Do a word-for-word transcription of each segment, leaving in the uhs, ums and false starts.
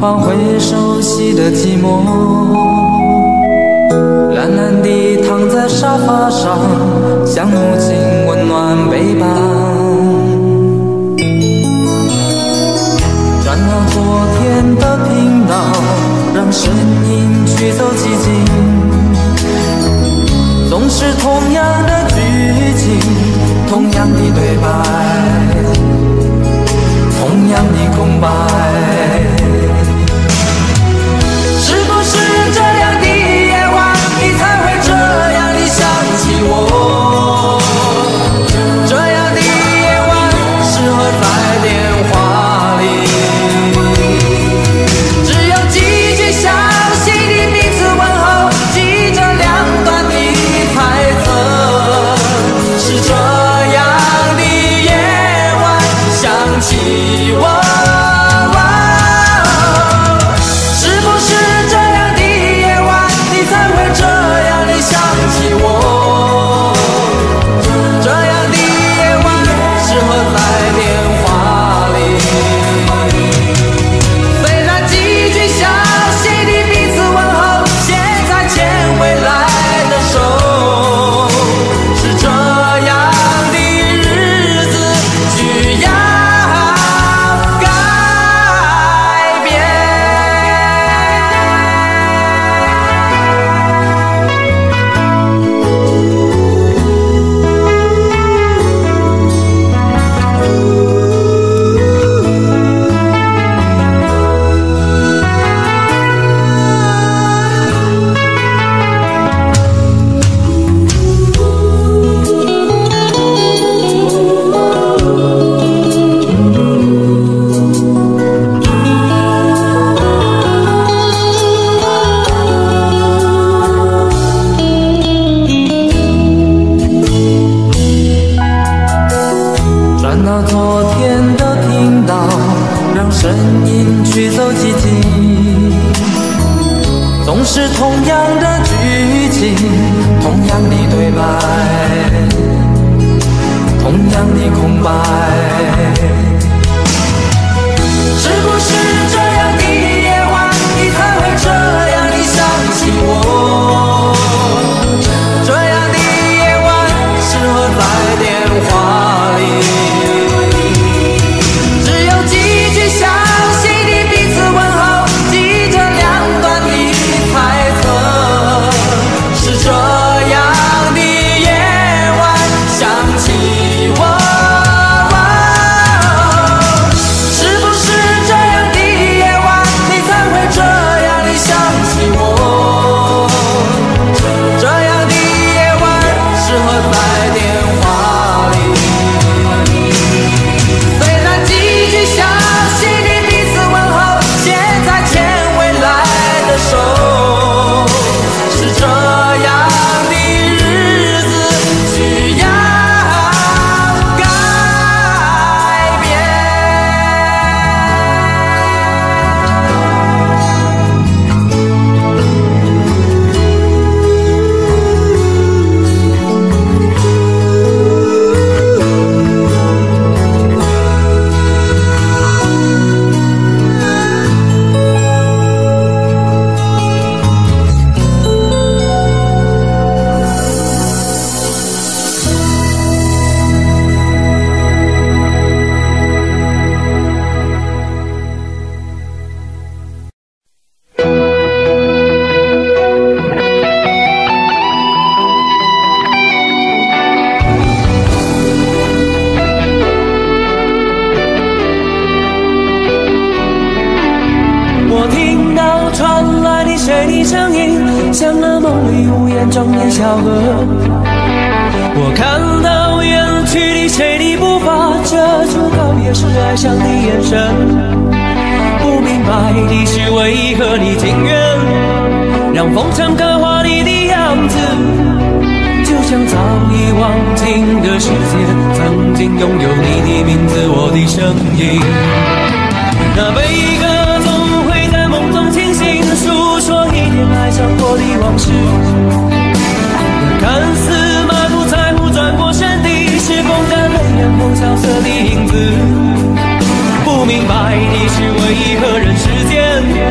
换回熟悉的寂寞，懒懒地躺在沙发上，像母亲温暖背膀。转到昨天的频道，让声音驱走寂静，总是同样的剧情，同样的对白，同样的空白。是不是这样的夜晚，你才会这样地想起我？这样的夜晚适合在电话里，只有几句小心的彼此问候，记着两端的猜测。是这样的夜晚想起我。是同样的剧情，同样的对白，同样的空白。是不是这样的夜晚，你才会这样地想起我？这样的夜晚适合在电话里，只有几句小心的彼此问候，记着两端的猜测。是这样的夜晚想起我。是不是这样的夜晚，你才会这样地想起我？这样的夜晚适合在电话里，虽然几句小心的彼此问候，现在牵未来的手。是这样的日子需要改变。 我听到传来的谁的声音，像那梦里无言中的小河。我看到远去的谁的步伐，遮住告别时哀伤的眼神。不明白的是为何你情愿让风尘刻画你的样子，就像早已忘情的世界，曾经拥有你的名字，我的声音。那悲歌总会在梦中清醒，诉说一点爱上过的往事。看似满不在乎，转过身的是风干泪眼后萧瑟的影子。不明白的是为何人世间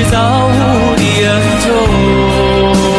造物的恩宠。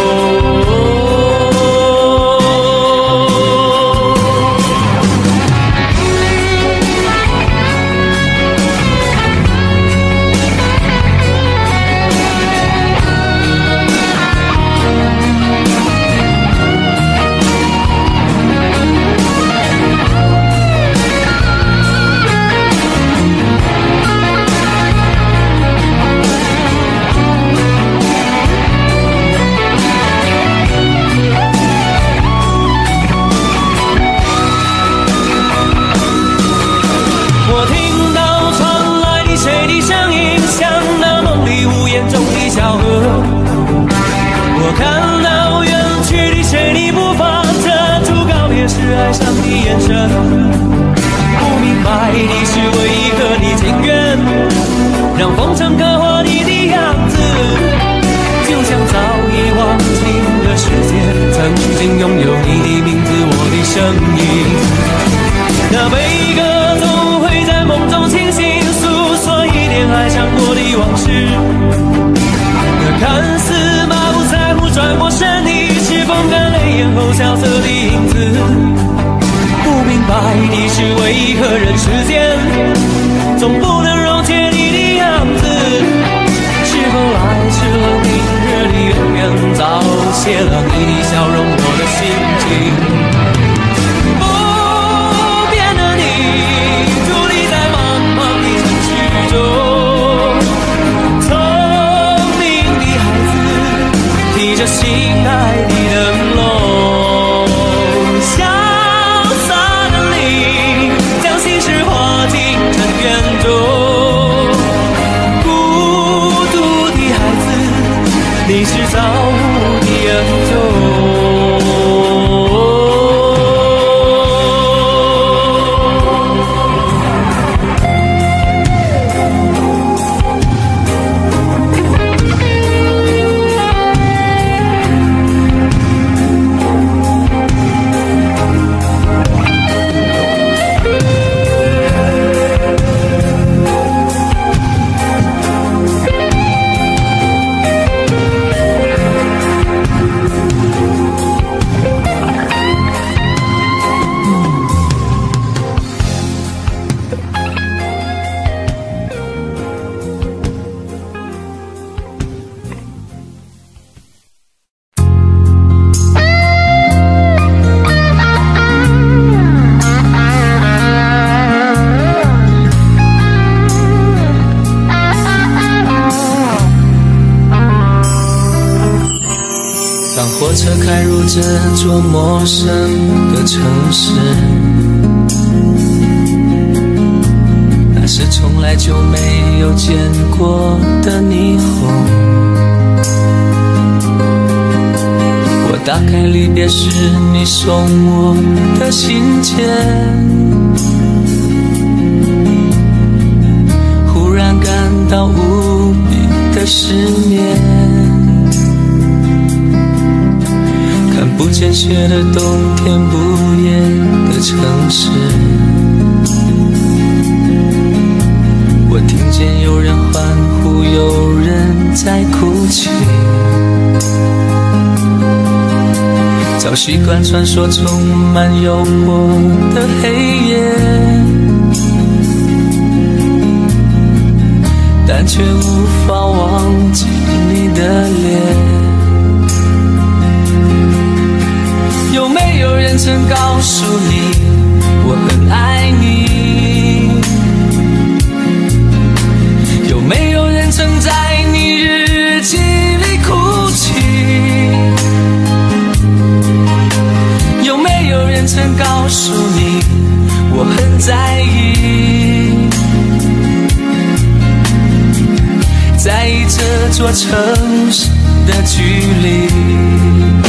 我看到远去的谁的步伐，遮住告别时哀伤的眼神。不明白你是为何你情愿让风尘刻画你的样子，就像早已忘情的世界，曾经拥有你的名字，我的声音。那悲歌总会在梦中清醒，诉说一点爱上过的往事。那看似马不在乎转过身的，是风干泪眼后萧瑟的影子。不明白你是为何人世间总不能溶解你的样子，是否来迟了明日的远远，早谢了你的笑容我的心情。不变的你伫立在茫茫的城市中，聪明的孩子提着心爱的灯笼，潇洒的你将心事化进尘缘中。孤独的孩子，你是造物的恩宠。火车开入这座陌生的城市，那是从来就没有见过的霓虹。我打开离别时你送我的信件，忽然感到无比的失眠。看不见雪的冬天，不夜的城市，我听见有人欢呼，有人在哭泣。早习惯传说充满诱惑的黑夜，但却无法忘记你的脸。有没有人曾告诉你我很爱你？有没有人曾在你日记里哭泣？有没有人曾告诉你我很在意？在意这座城市的距离。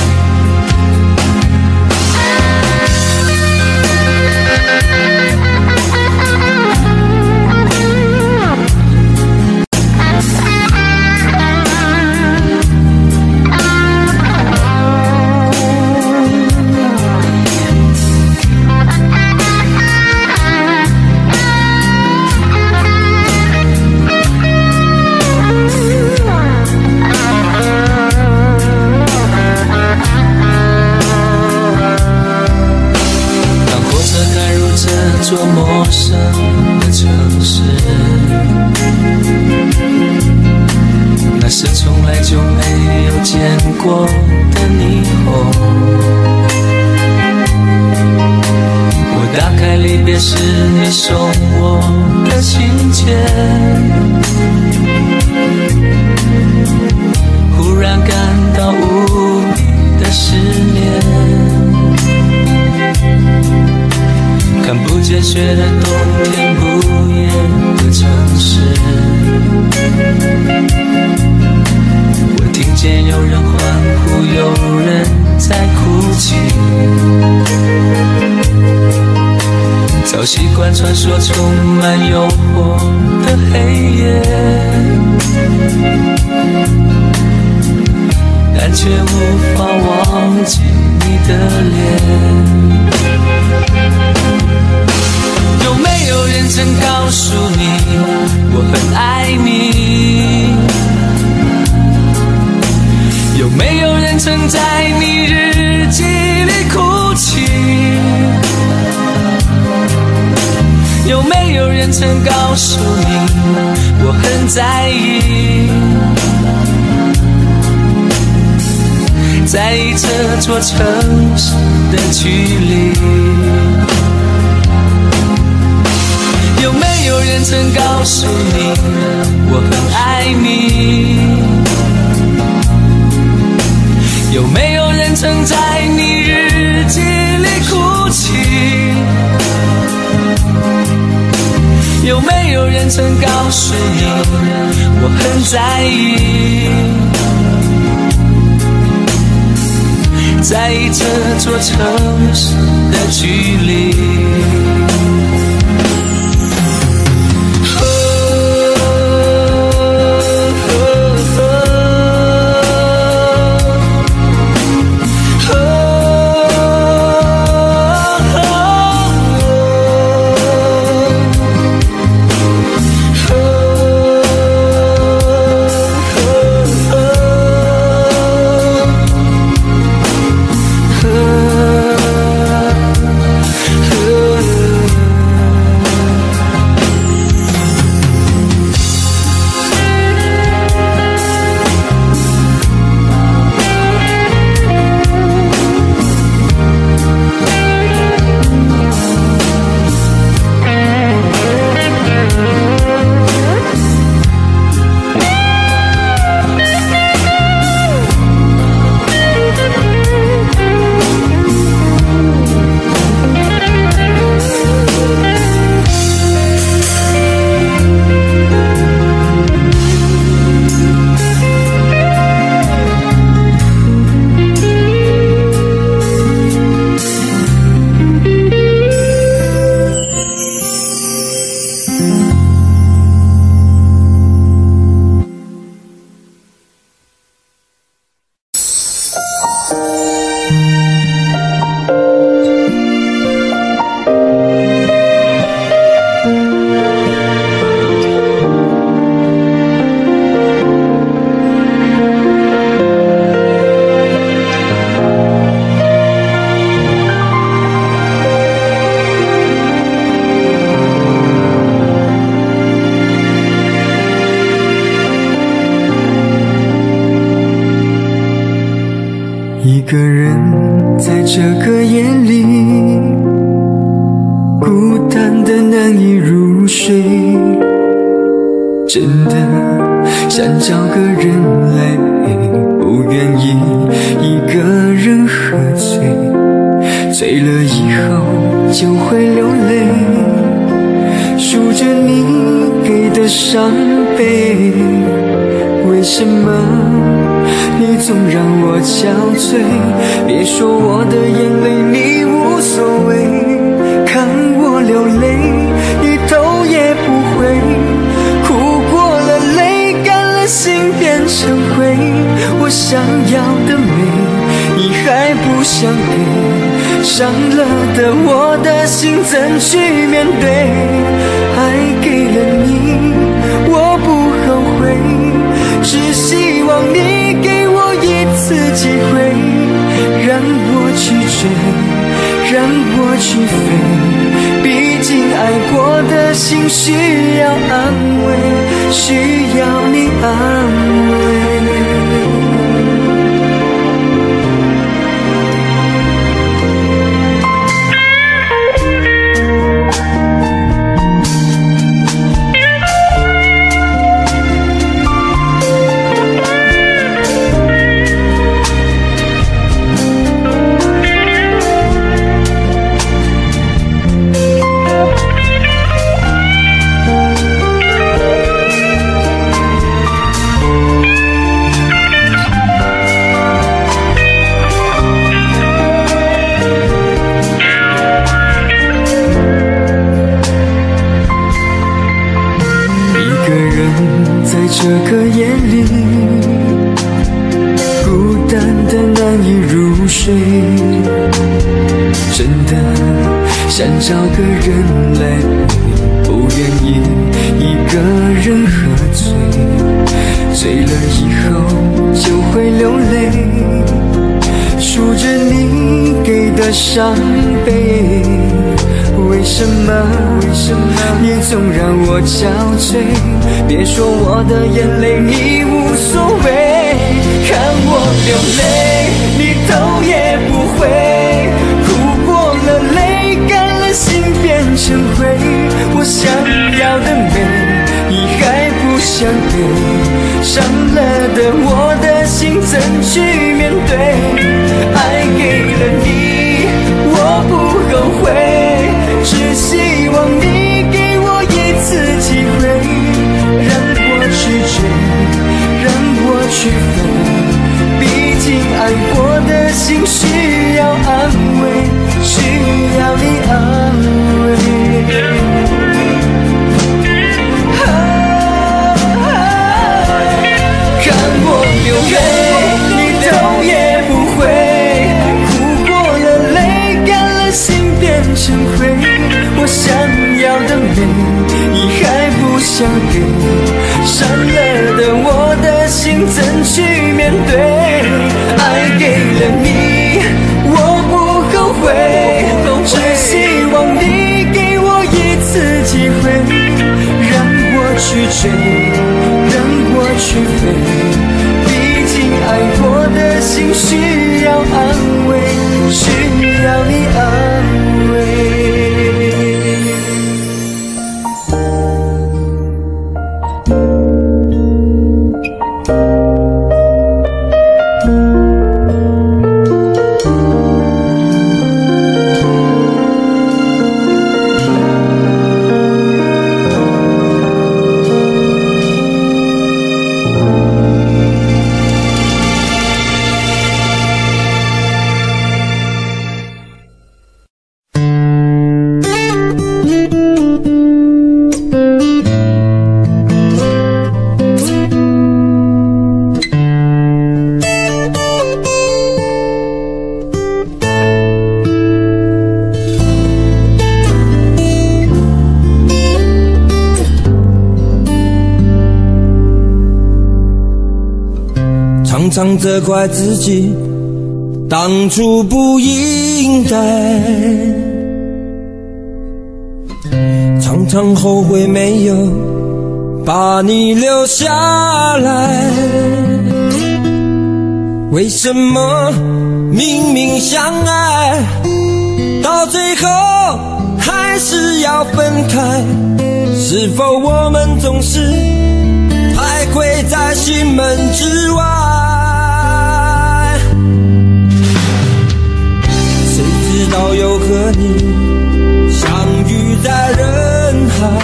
是从来就没有见过的霓虹。我打开离别时你送我的信件，忽然感到无比的思念。看不见雪的冬天，不夜的城市，我听见有人欢呼，有人在哭泣。早习惯传说充满诱惑的黑夜，但却无法忘记你的脸。有没有人曾告诉你我很爱你？有没有人曾在你日记里哭泣？有没有人曾告诉你我很在意？在意这座城市的距离。有没有人曾告诉你我很爱你？有没有人曾在你日记里哭泣？有没有人曾告诉你我很在意？在意这座城市的距离。 一个人在这个夜里，孤单的难以入睡，真的想找个人来陪，不愿意一个人喝醉，醉了以后就会流泪，数着你给的伤悲，为什么你总让我憔悴？别说我的眼泪你无所谓，看我流泪一头也不回，哭过了泪干了心变成灰，我想要的美你还不想给，伤了的我的心怎去面对？爱给了你我不后悔，只希望你给我一次机会，让我去追，让我去飞，毕竟爱过的心需要安慰，需要你安慰。 想找个人来陪，不愿意一个人喝醉，醉了以后就会流泪，数着你给的伤悲。为什么为什么你总让我憔悴？别说我的眼泪你无所谓，看我流泪你头也不回，哭过了泪干了心变成灰，我想要的美你还不想给，伤了的我的心怎去面对？爱给了你我不后悔，只希望你给我一次机会，让我去追，让我去飞，毕竟爱过的心需要安慰，需要你安慰。啊看我流泪你头也不回，哭过了泪干了心变成灰，我想要的美你还不想给，伤了的我的心怎去面对？爱给了你我不后悔，只希望你给我一次机会，让我去追，让我去飞，毕竟爱过的心需要安慰，需要你安慰。 常常责怪自己当初不应该，常常后悔没有把你留下来。为什么明明相爱，到最后还是要分开？是否我们总是徘徊在心门之外？谁知道又和你相遇在人海，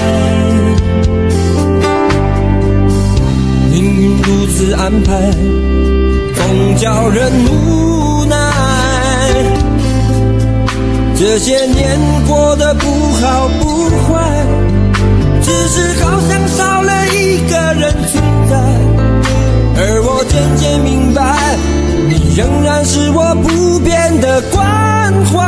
命运如此安排，总叫人无奈。这些年过得不好不坏，只是好像少了一个人存在，而我渐渐明白，你仍然是我不变的关怀。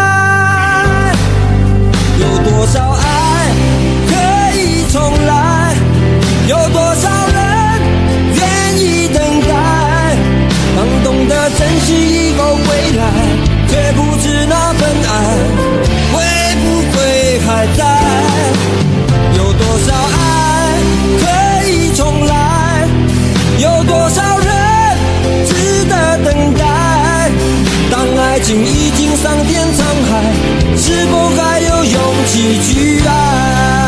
有多少爱可以重来，有多少人愿意等待，当懂得珍惜以后归来，却不知那份爱会不会还在。有多少爱可以重来，有多少人值得等待，当爱情已经桑田沧海，是否还有勇气去爱？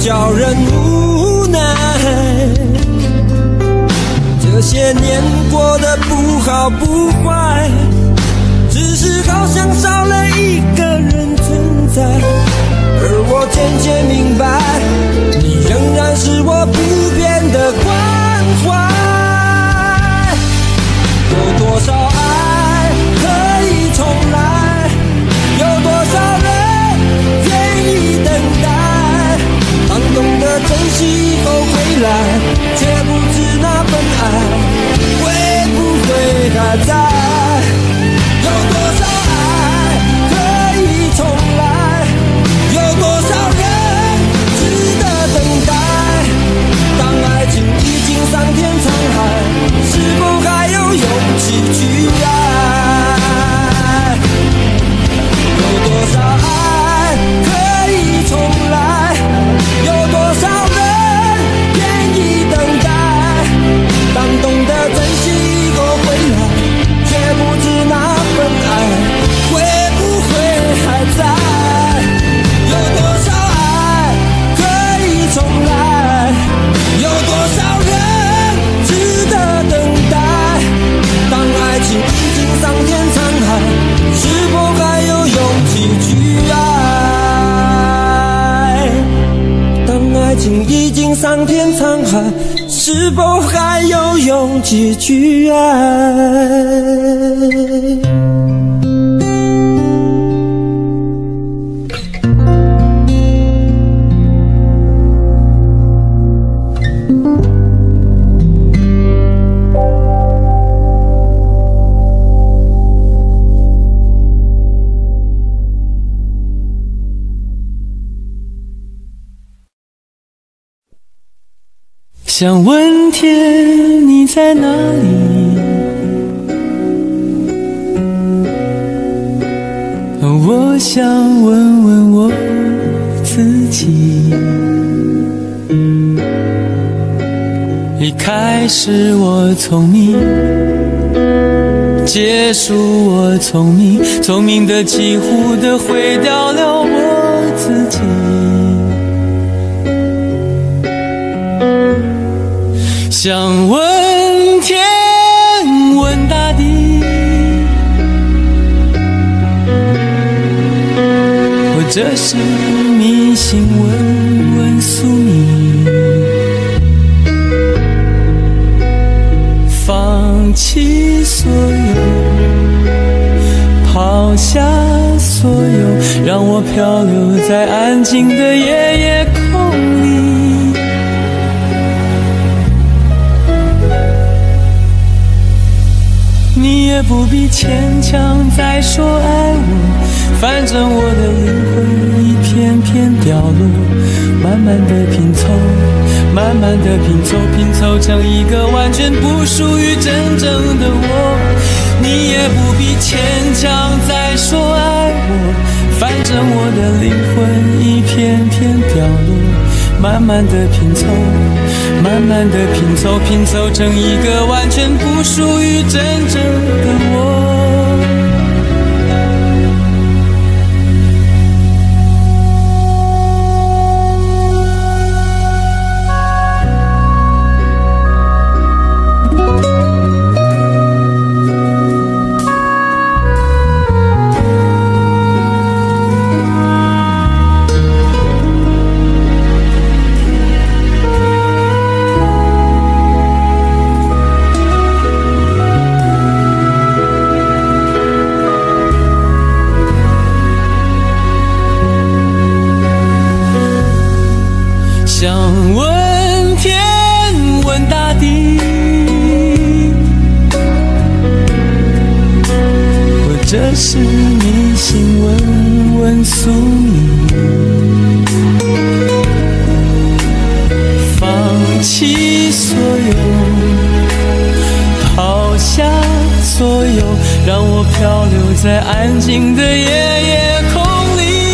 叫人无奈。这些年过得不好不坏，只是好像少了一个人存在。而我渐渐明白，你仍然是我不变的关怀。有多少爱可以重来？有多少人愿意等待？当懂得珍惜以后回来，却不知那份爱会不会还在？有多少爱可以重来？有多少人值得等待？当爱情已经桑田沧海，是否还有勇气去爱？有多少爱可以重来？有多少人愿意等待？当懂得珍惜以后回来，却不知那份爱会不会还在？有多少爱可以重来？有多少人值得等待？当爱情已经桑田沧海，是否还有勇气去爱？当爱情已经桑田沧海，是否还有勇气去爱？ 想问天你在哪里？我想问问我自己。一开始我聪明，结束我聪明，聪明的几乎的毁掉了我自己。想问天问大地，或者是迷信问问宿命，放弃所有，抛下所有，让我漂流在安静的夜夜空里。你也不必牵强再说爱我，反正我的灵魂一片片掉落，慢慢的拼凑，慢慢的拼凑，拼凑成一个完全不属于真正的我。你也不必牵强再说爱我，反正我的灵魂一片片掉落，慢慢的拼凑，慢慢的拼凑，拼凑成一个完全不属于真正的我。想问天问大地，或者是迷信问问宿命，放弃所有，抛下所有，让我漂流在安静的夜夜空里。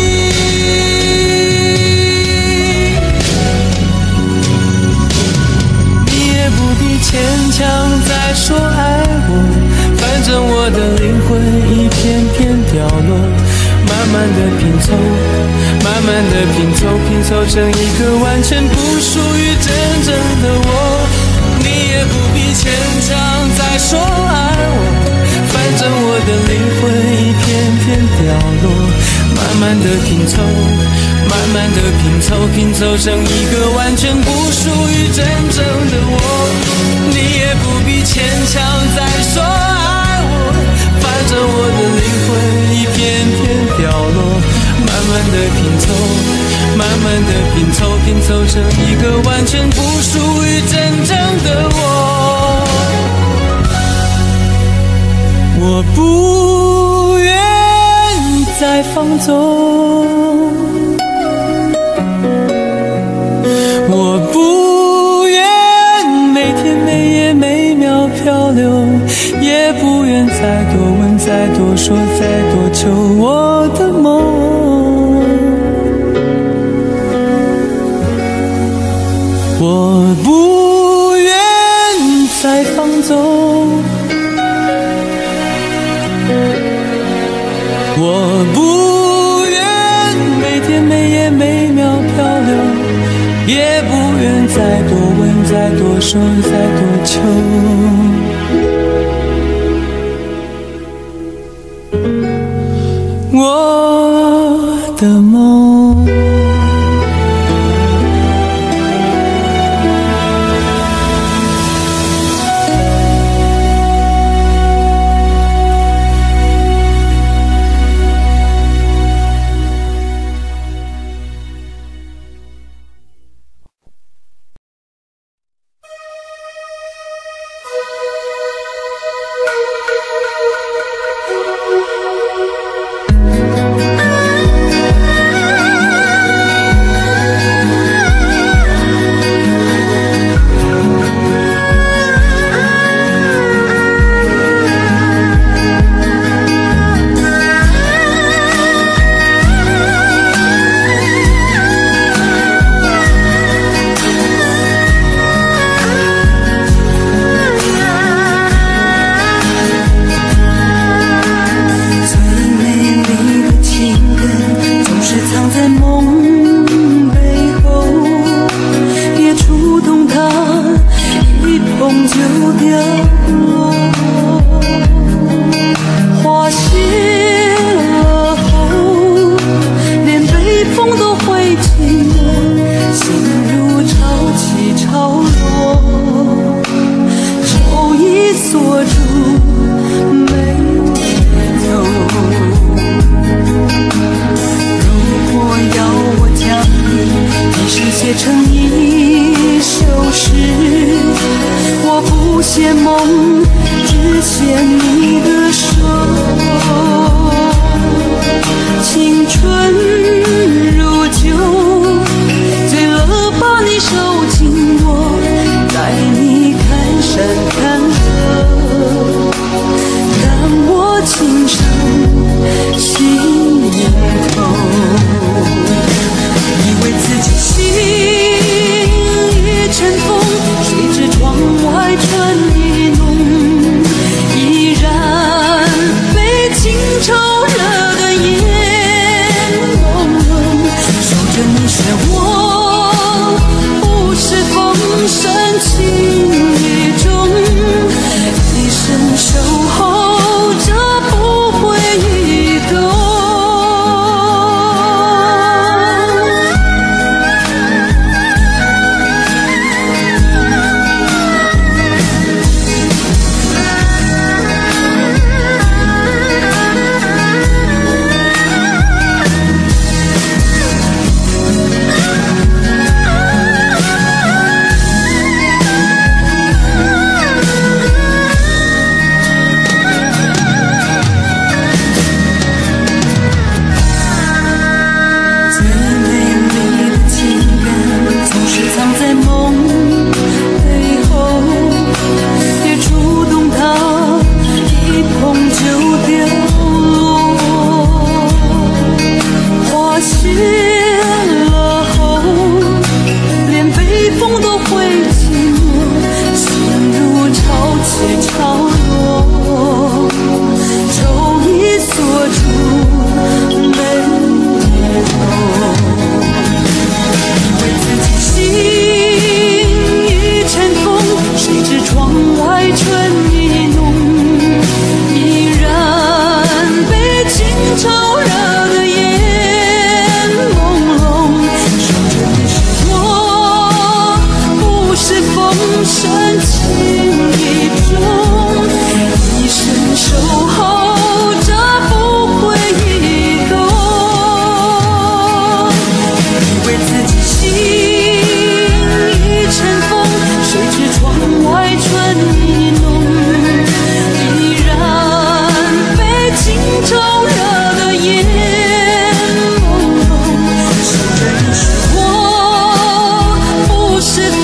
牵强再说爱我，反正我的灵魂一片片掉落，慢慢的拼凑，慢慢的拼凑，拼凑成一个完全不属于真正的我。你也不必牵强再说爱我，反正我的灵魂一片片掉落，慢慢的拼凑，慢慢的拼凑，拼凑成一个完全不属于真正的我。你也不必牵强再说爱我，反正我的灵魂一片片掉落，慢慢的拼凑，慢慢的拼凑，拼凑成一个完全不属于真正的我。我不愿再放纵，我不愿每天每夜每秒漂流，也不愿再多问再多说再多求我的梦。我不愿再放纵，我不愿每天每夜每秒漂流，也不愿再多问再多说再多求我的梦。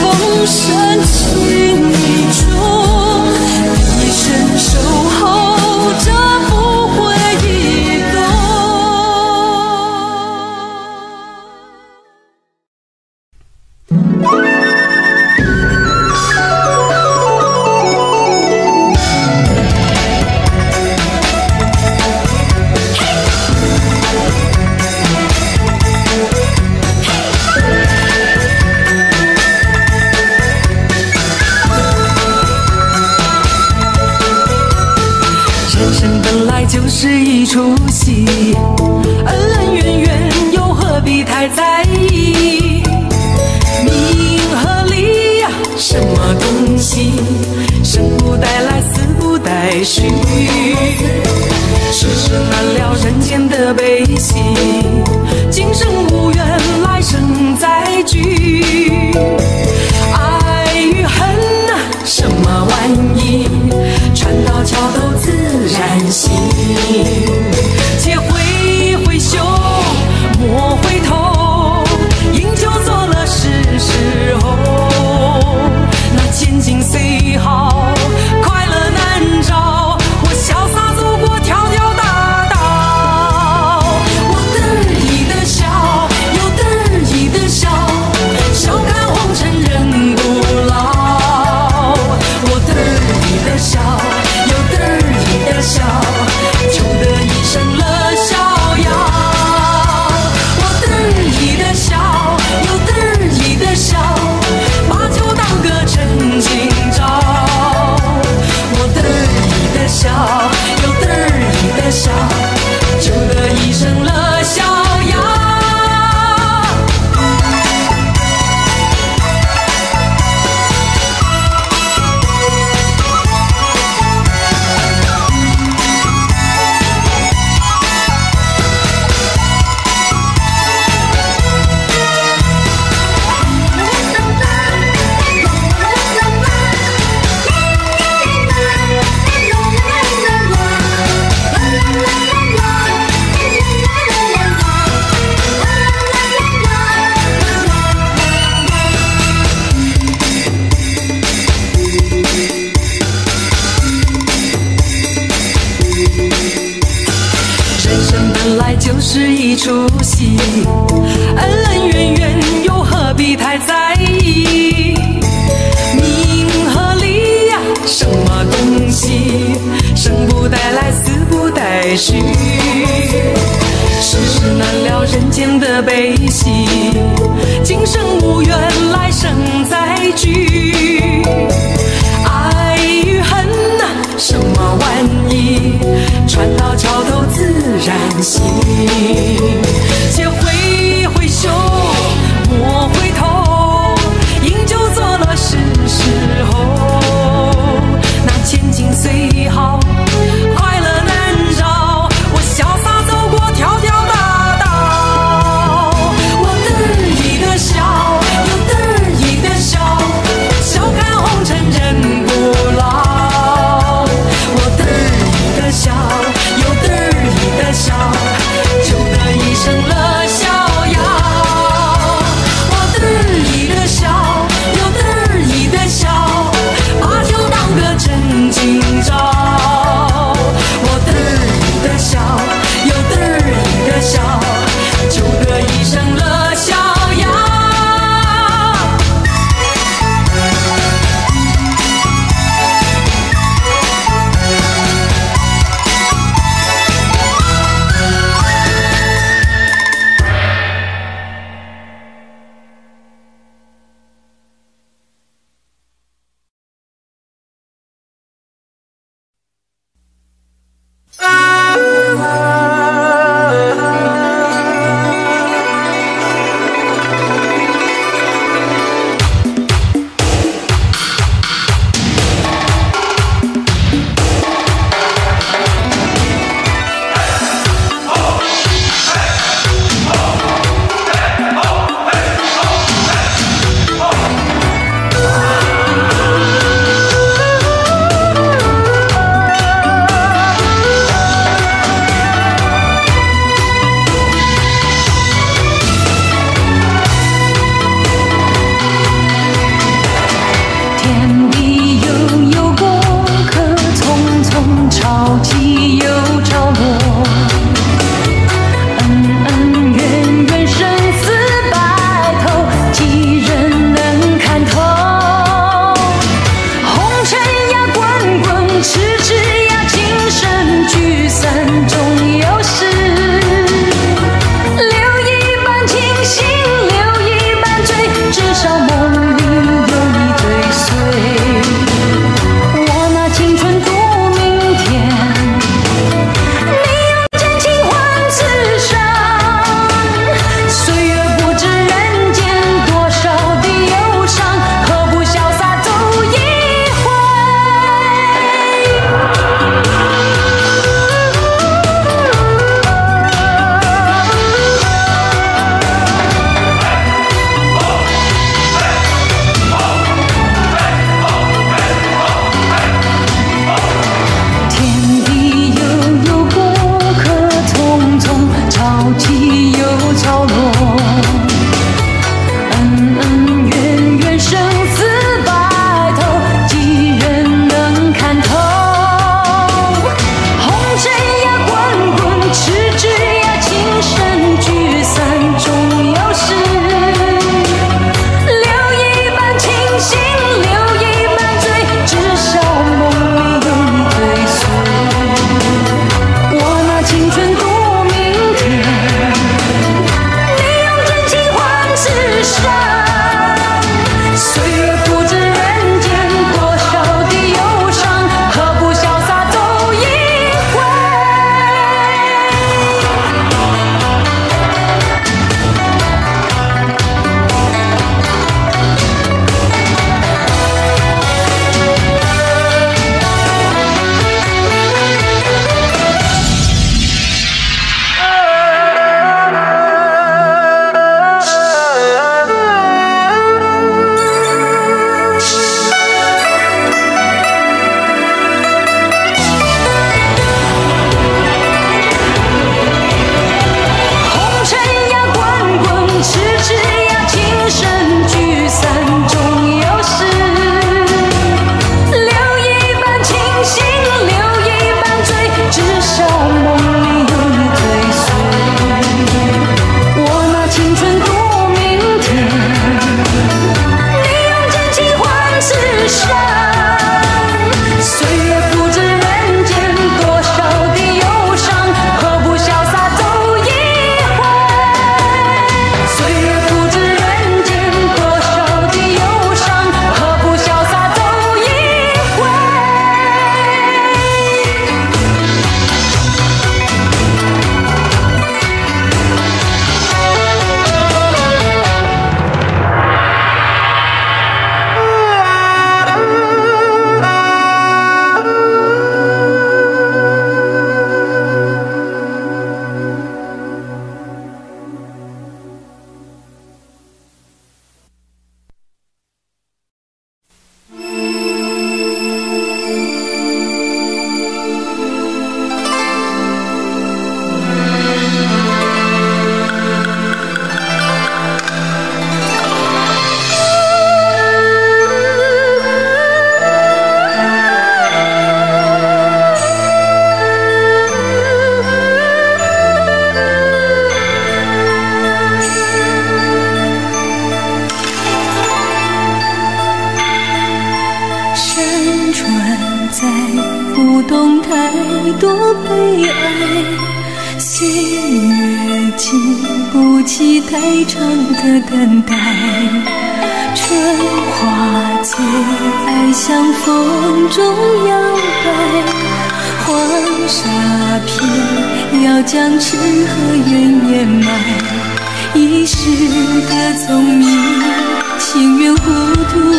深情意重，一生守候着不会移动。就是一出戏，恩恩怨怨又何必太在意？名和利呀，什么东西？生不带来，死不带去。世事难料，人间的悲喜，今生无缘，来生再聚。爱与恨啊，什么玩意？船到桥头自然行。且挥挥袖，莫回头，饮酒作乐是时候。那千金虽好，快乐难找。我潇洒走过条条大道，我得意的笑，又得意的笑，笑看红尘人不老。我得意的笑，又得意的笑，就得一生乐逍遥。我得意的笑，又得意的笑，把酒当歌趁今朝。我得意的笑，又得意的笑，就得一生乐逍遥。就是一出戏，恩恩怨怨又何必太在意？名和利呀，什么东西？生不带来，死不带去。世事难料，人间的悲喜，今生无缘，来生再聚。爱与恨啊，什么玩意？船到桥头自然行。且挥挥袖，莫回头，饮酒作乐是时候。那千金虽好，快乐难找。我潇洒走过条条大道，我得意的笑，又得意的笑， 船在不动太多悲哀，岁月经不起太长的等待。春花最爱向风中摇摆，黄沙片要将痴和怨掩埋。一时的聪明，情愿糊涂；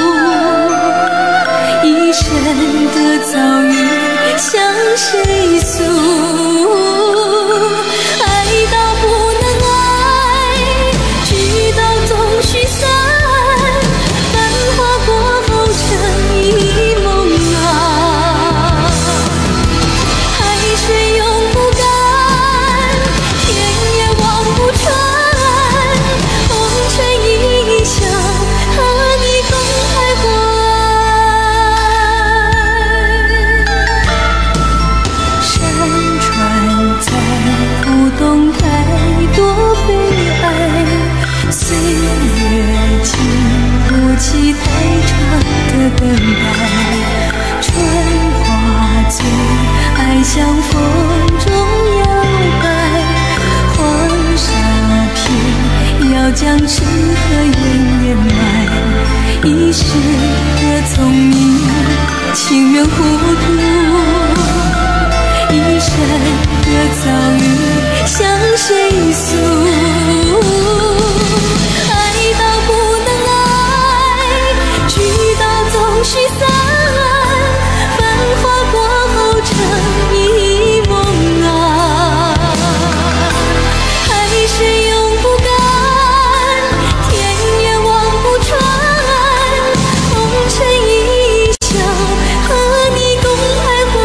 一生的遭遇，向谁诉？爱到不能爱，聚到总须散。繁华过后成一梦啊，海水永不干，天也望不穿。红尘一笑，和你共徘徊。山川在不动太多悲哀，岁月经不起太长的等待。春花最爱向风中摇摆，黄沙片要将痴和怨掩埋。一时的聪明，情愿糊涂；一生的遭遇，向谁诉？爱到不能爱，聚到总须散。繁华过后成一梦啊，海水永不干，天也望不穿。红尘一笑，和你共徘徊。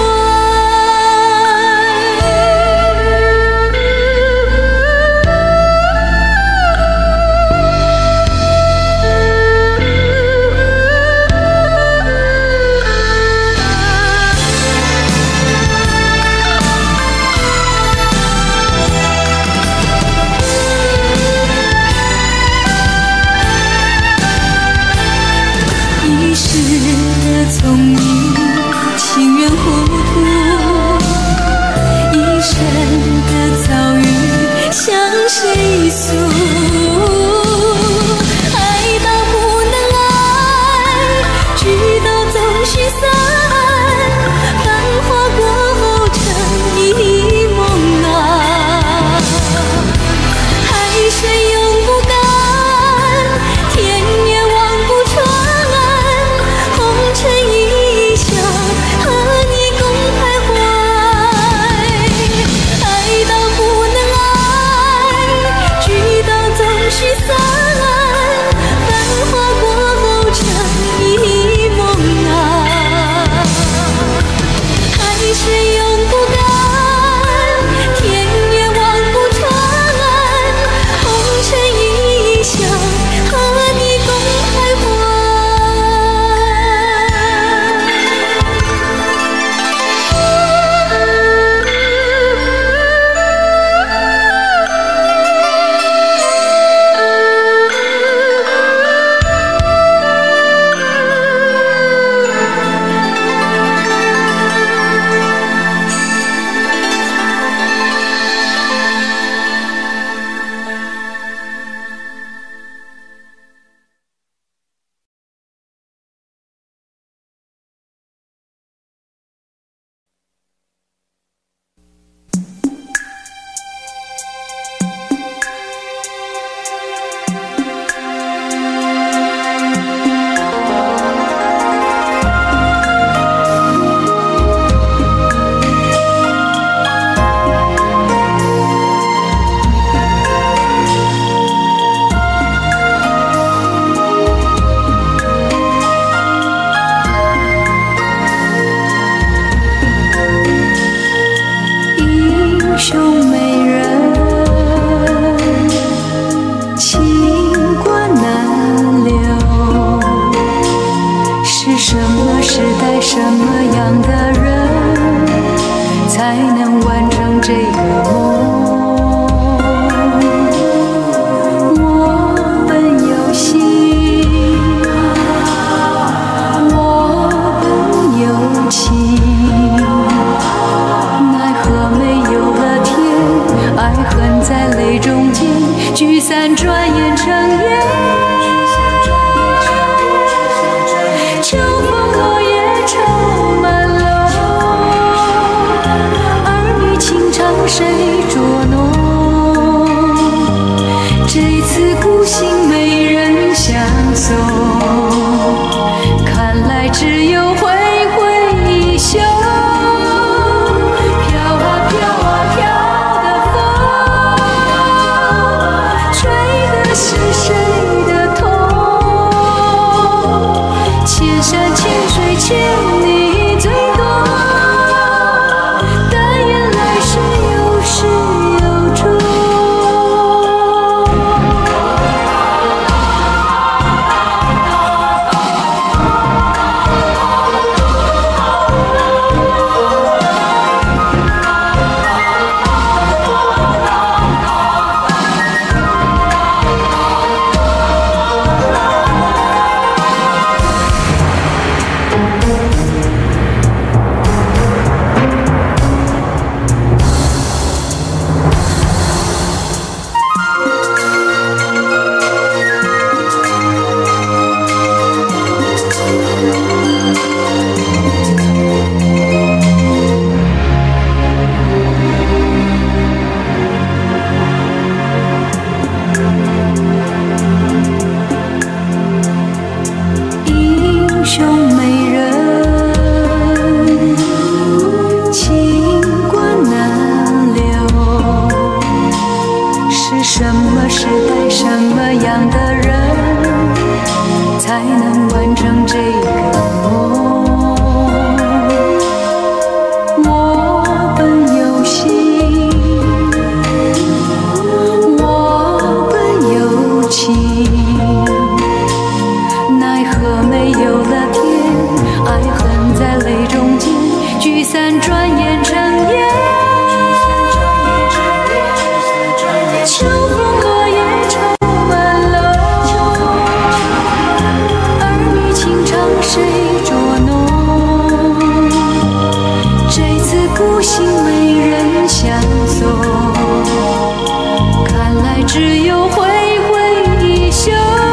一时的聪明，情愿糊涂；一生的遭遇，向谁诉？爱到不能爱，聚到总须散。繁华过后成一梦啊，海水永不干，天也望不穿。红尘一笑，和你共徘徊。爱到不能爱，聚到总须散。繁华过后成一梦啊，海水永不干，天也望不穿。红尘一笑，和你共徘徊。英雄美人，情关难留。是什么时代，什么样的人，才能完成这个梦？我本有心，我本有谁捉弄？这次孤行没人相送，看来只有挥挥衣袖。飘啊飘啊飘的风，吹的是谁的痛？千山千水千里最多，但愿来世有始有终。英雄美人，情关难留。是什么时代，什么样的人，才能完成这个梦？我本有心，我本有情，奈何没有了天，爱恨在泪中间，聚散转眼成烟。秋风落叶长满楼，儿女情长谁捉弄？这次孤行没人相送，看来只有挥挥衣袖。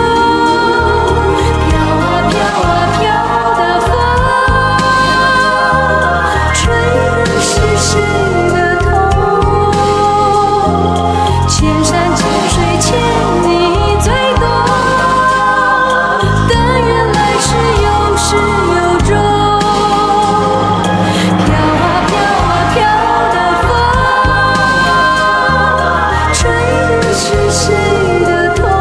飘啊飘啊飘的风，吹的是谁的痛？千山千水千里最多，但愿来世有始有终。飘啊飘啊飘的风，吹的是谁的痛？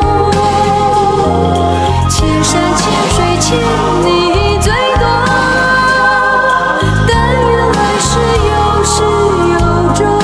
千山千水千里最多，但愿来世有始有终。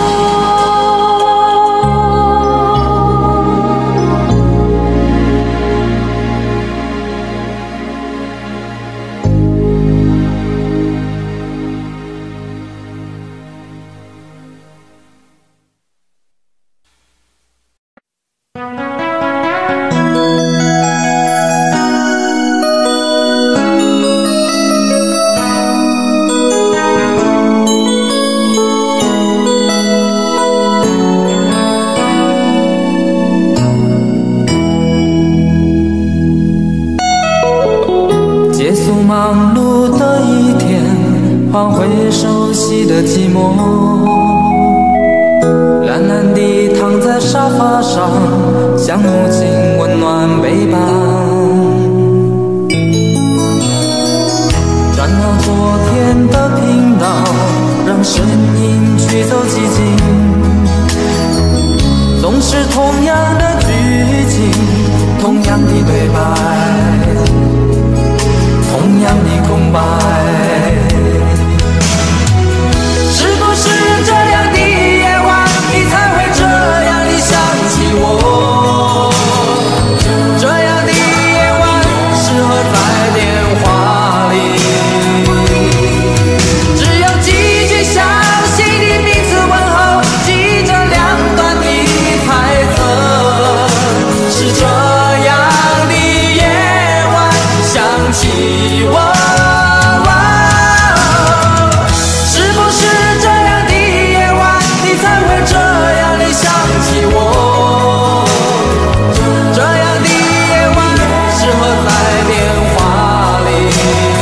结束忙碌的一天，换回熟悉的寂寞，懒懒地躺在沙发上，像母亲温暖背膀。转到昨天的频道，让声音驱走寂静，总是同样的剧情，同样的对白，同样的空白。是不是这样的夜晚，你才会这样地想起我？这样的夜晚适合在电话里，只有几句详细的彼此问候，记着两端的猜测。是这样的夜晚想起我。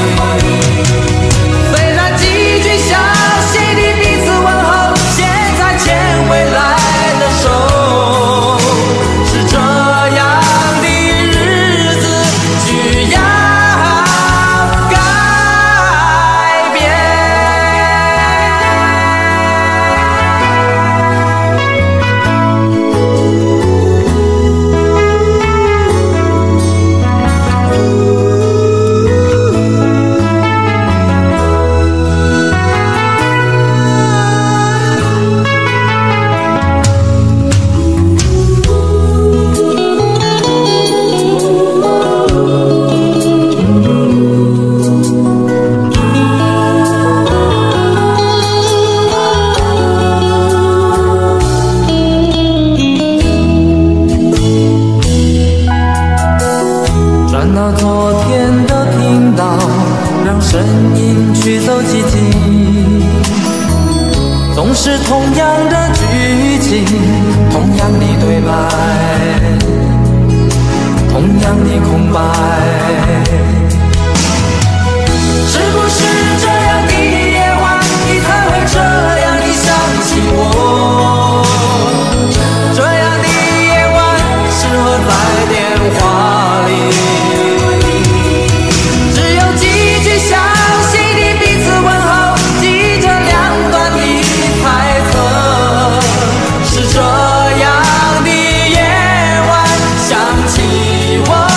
现在天的频道，让声音去走几季。总是同样的剧情，同样的对白，同样的空白。是不是这样的夜晚，你才会这样的想起我？这样的夜晚适合在电话里，只有几句详细的彼此问候，记着两端的猜测。是这样的夜晚想起我。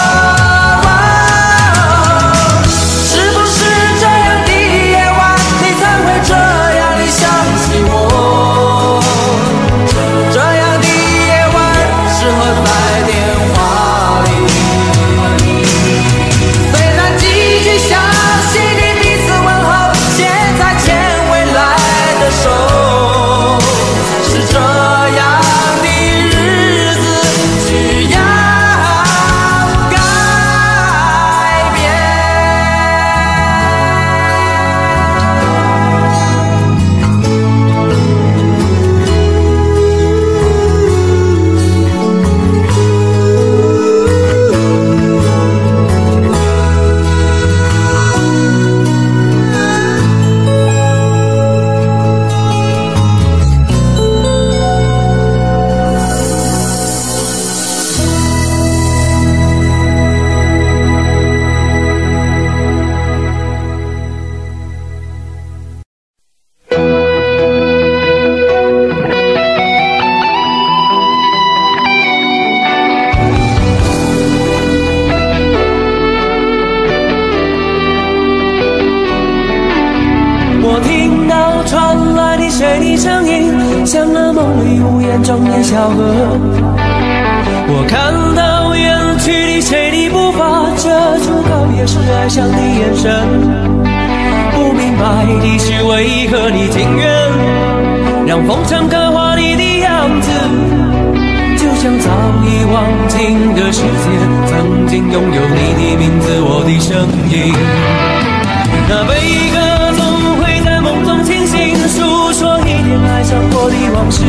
像那梦里无言中的小河，我看到远去的谁的步伐，遮住告别时哀伤的眼神。不明白的是为何你情愿让风尘刻画你的样子，就像早已忘情的世界曾经拥有你的名字，我的声音。那悲歌总会在梦中清醒，诉说一点爱上过的往事。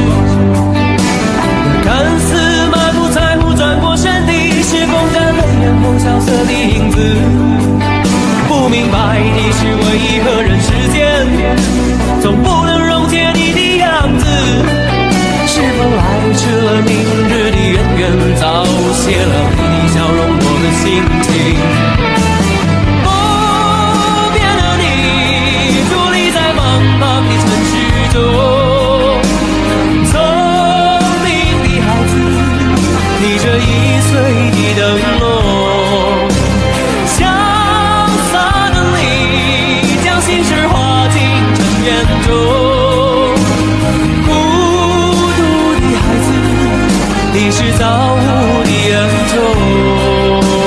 看似满不在乎转过身的是风干泪眼后萧瑟的影子。不明白的是为何人世间总不能溶解你的样子。是否来迟了明日的渊源，早谢了你的笑容我的心情。聪明的孩子，你这一岁的灯笼，潇洒的你将心事化进尘缘中。孤独的孩子，你是造物的恩宠。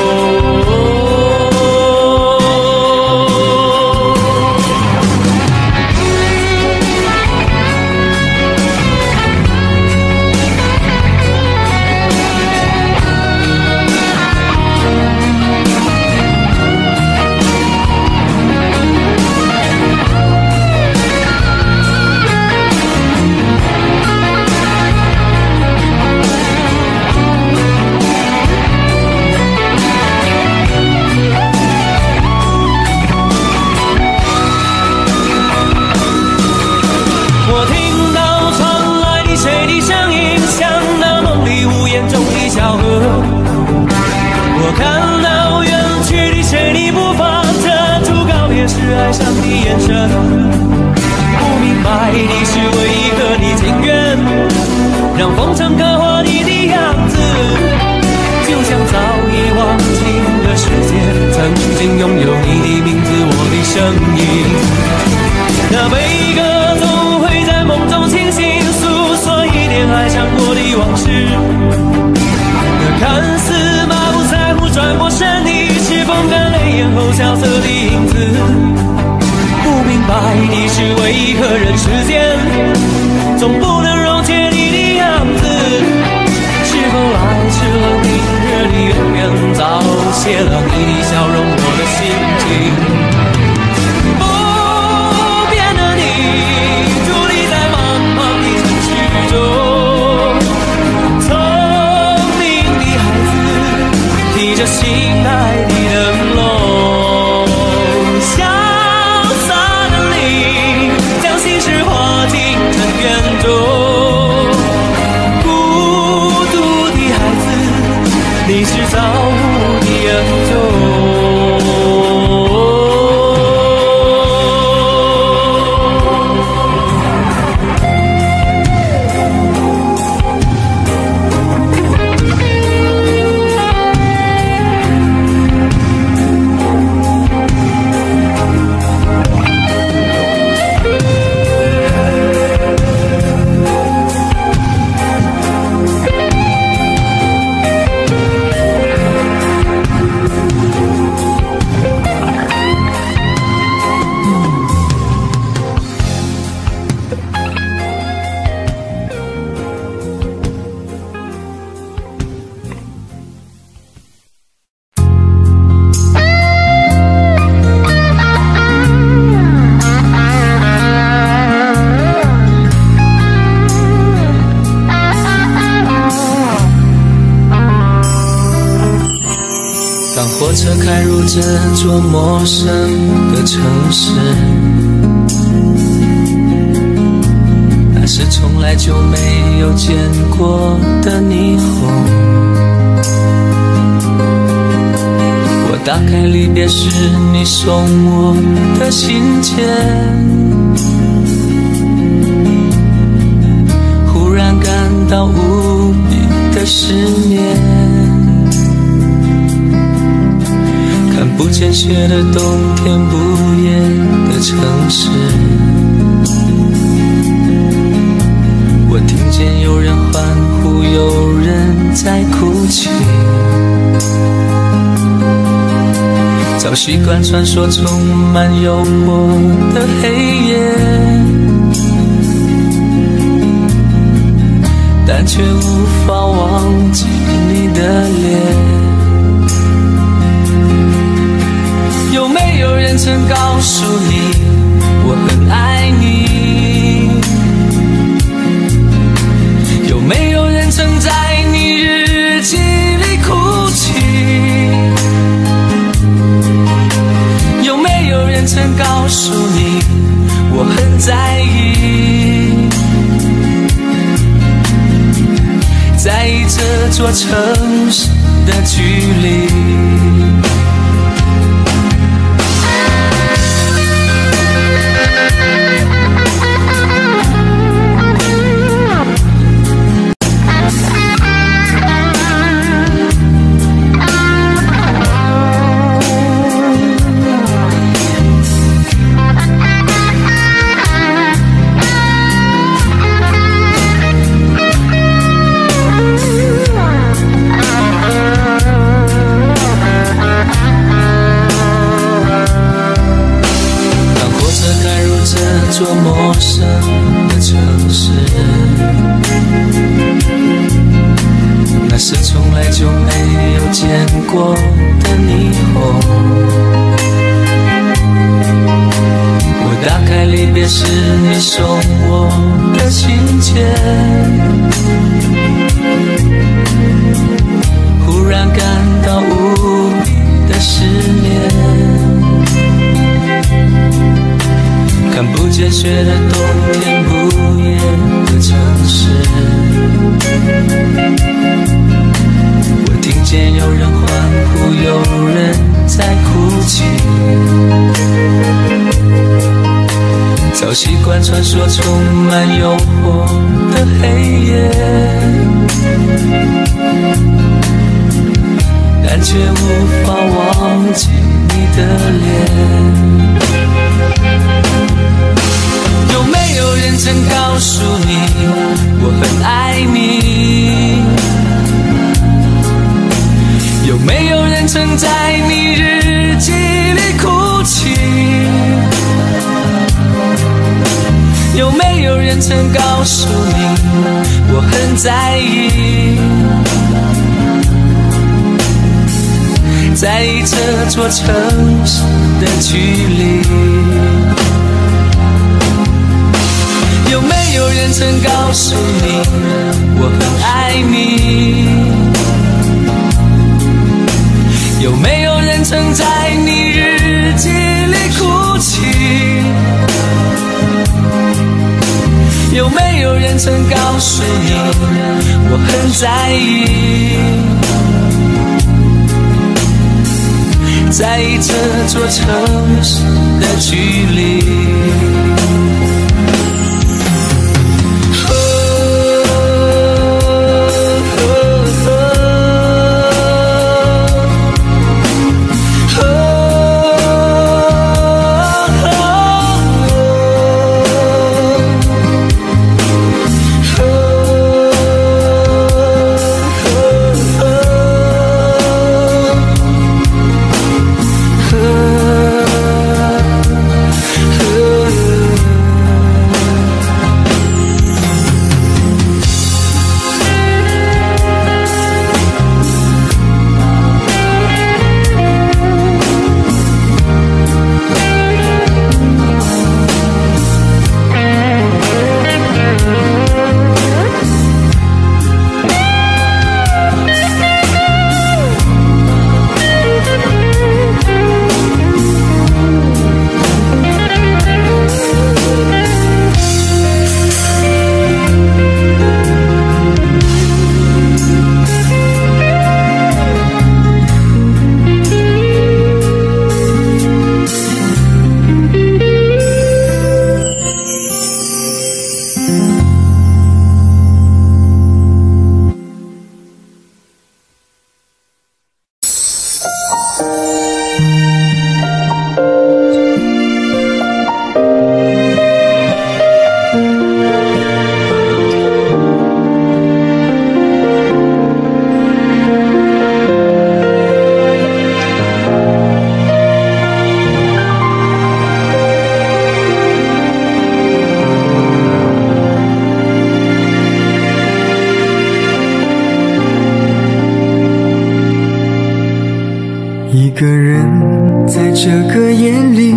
我看到远去的谁的步伐，遮住告别时哀伤的眼神。不明白的是为何你情愿让风尘刻画你的样子，就像早已忘情的世界曾经拥有你的名字，我的声音。那悲歌总会在梦中清醒，诉说一点爱上过的往事。看似满不在乎转过身的是风干泪眼后萧瑟的影子。不明白的是为何人世间总不能溶解你的样子。是否来迟了明日的渊源， 早谢了你的笑容，我的心情。不变的你，伫立在茫茫的城市中，聪明的孩子，提着心爱的灯笼，潇洒的你，将心事化进尘缘中。你是造物的恩宠。火车开入这座陌生的城市，那是从来就没有见过的霓虹。我打开离别时你送我的信件，忽然感到无比的失眠。看不见雪的冬天，不夜的城市，我听见有人欢呼，有人在哭泣。早习惯传说充满诱惑的黑夜，但却无法忘记你的脸。有没有人曾告诉你我很爱你？有没有人曾在你日记里哭泣？有没有人曾告诉你我很在意？在意这座城市的距离。这座陌生的城市，那是从来就没有见过的霓虹。我打开离别时你送我的信件，忽然感到无比的失眠。看不见雪的冬天，不夜的城市，我听见有人欢呼，有人在哭泣。早习惯传说充满诱惑的黑夜，但却无法忘记你的脸。有没有人曾告诉你我很爱你？有没有人曾在你日记里哭泣？有没有人曾告诉你我很在意？ 在意这座城市的距离。有没有人曾告诉你我很爱你？有没有人曾在你日记里哭泣？有没有人曾告诉你我很在意？在意这座城市的距离。 一个人在这个夜里，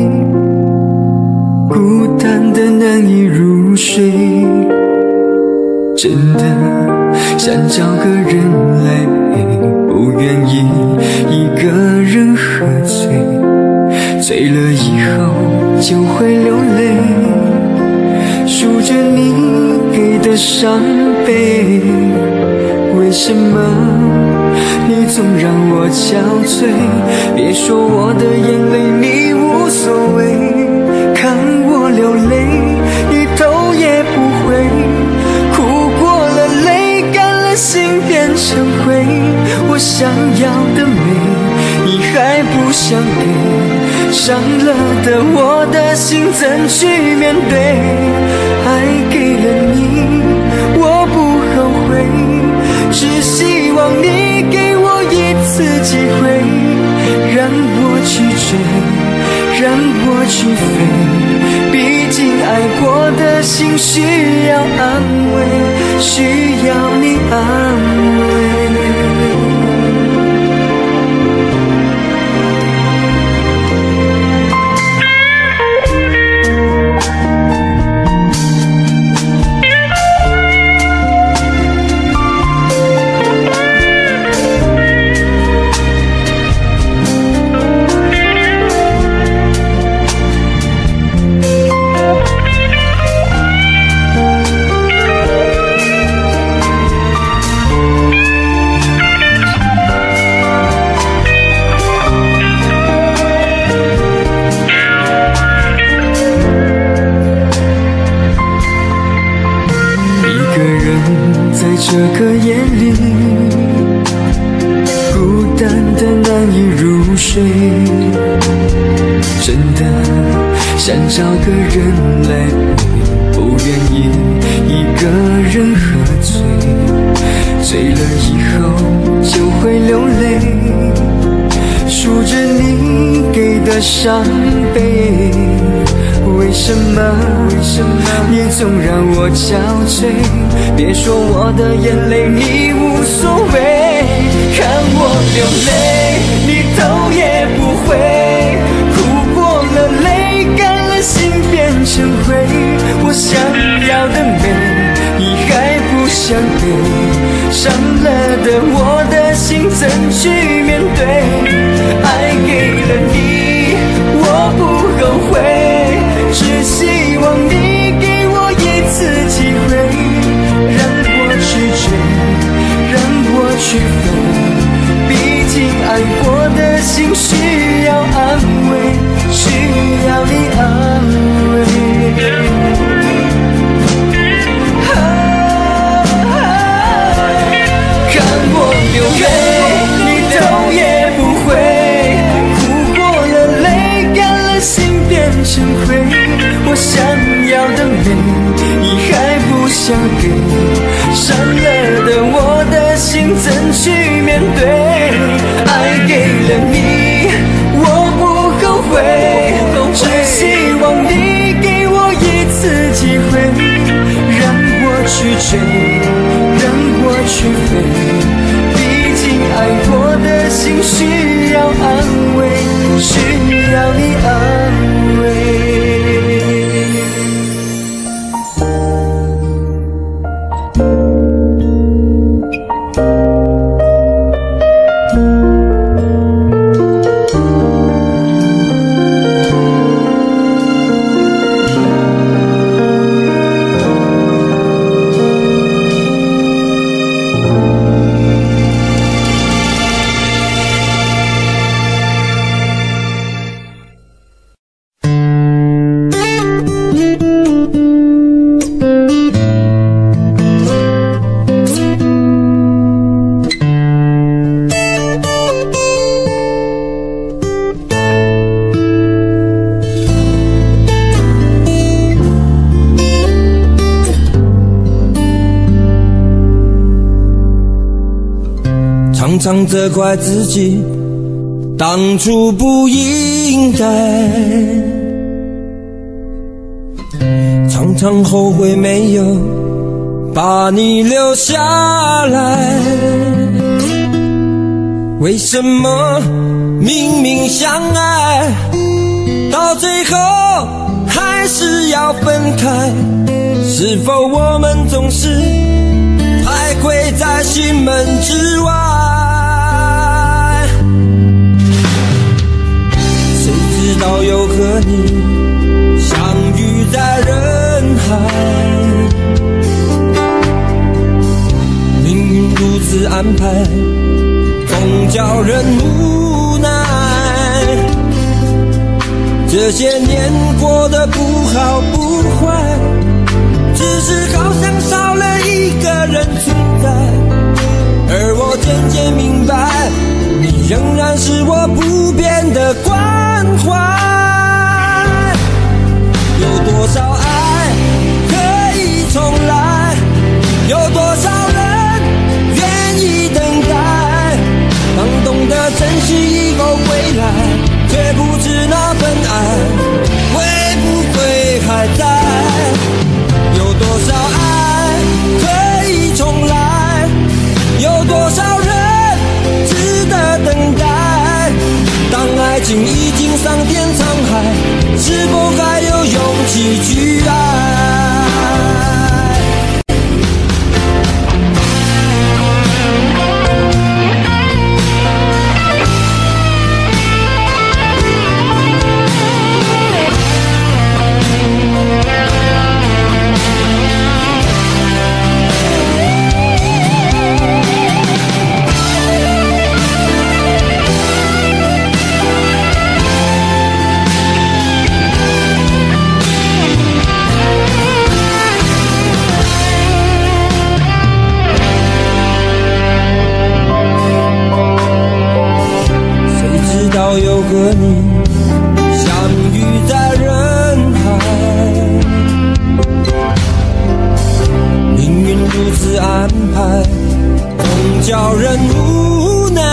孤单的难以入睡，真的想找个人来陪，不愿意一个人喝醉，醉了以后就会流泪，数着你给的伤悲，为什么你总让我憔悴？别说我的眼泪你无所谓，看我流泪一头也不回，哭过了泪干了心变成灰，我想要的美你还不想给，伤了的我的心怎去面对？爱给了你我不后悔，只希望你给我一次机会，让我去追，让我去飞，毕竟爱过的心需要安慰，需要你安慰。这个夜里，孤单的难以入睡，真的想找个人来陪，不愿意一个人喝醉，醉了以后就会流泪，数着你给的伤悲，为什么为什么你总让我憔悴？别说我的眼泪你无所谓，看我流泪你心需要安慰，需要你安慰。啊看我流泪，你头也不回，哭过了泪，干了心变成灰。我想要的美，你还不想给，伤了的我的心怎去面对？爱给了你，我不后悔，只希望你给我一次机会，让我去追，让我去飞。毕竟爱过的心需要安慰，需要你安慰。 常常责怪自己当初不应该，常常后悔没有把你留下来。为什么明明相爱，到最后还是要分开？是否我们总是徘徊在心门之外？谁知道又和你相遇在人海，命运如此安排，总叫人无奈。这些年过得不好不坏，只是好像少了一个人存在，而我渐渐明白，你仍然是我不变的关怀。有多少爱可以重来，有多少人愿意等待，当懂得珍惜以后回来，却不知那份爱会不会还在。有多少爱可以重来，有多少人值得等待，当爱情已经桑田沧海，是否还有勇气去爱？又和你相遇在人海，命运如此安排，总叫人无奈。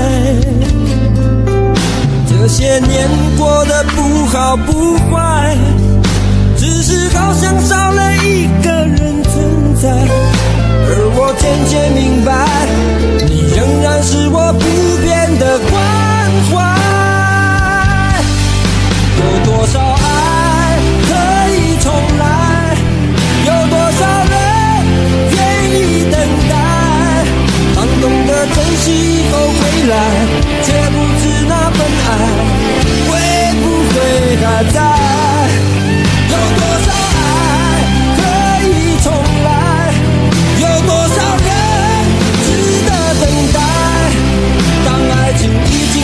这些年过得不好不坏，只是好像少了一个人存在，而我渐渐明白，你仍然是我不变的关怀。有多少爱可以重来，有多少人愿意等待，当懂得珍惜以后回来，却不知那份爱会不会还在。有多少爱可以重来，有多少人值得等待，当爱情已经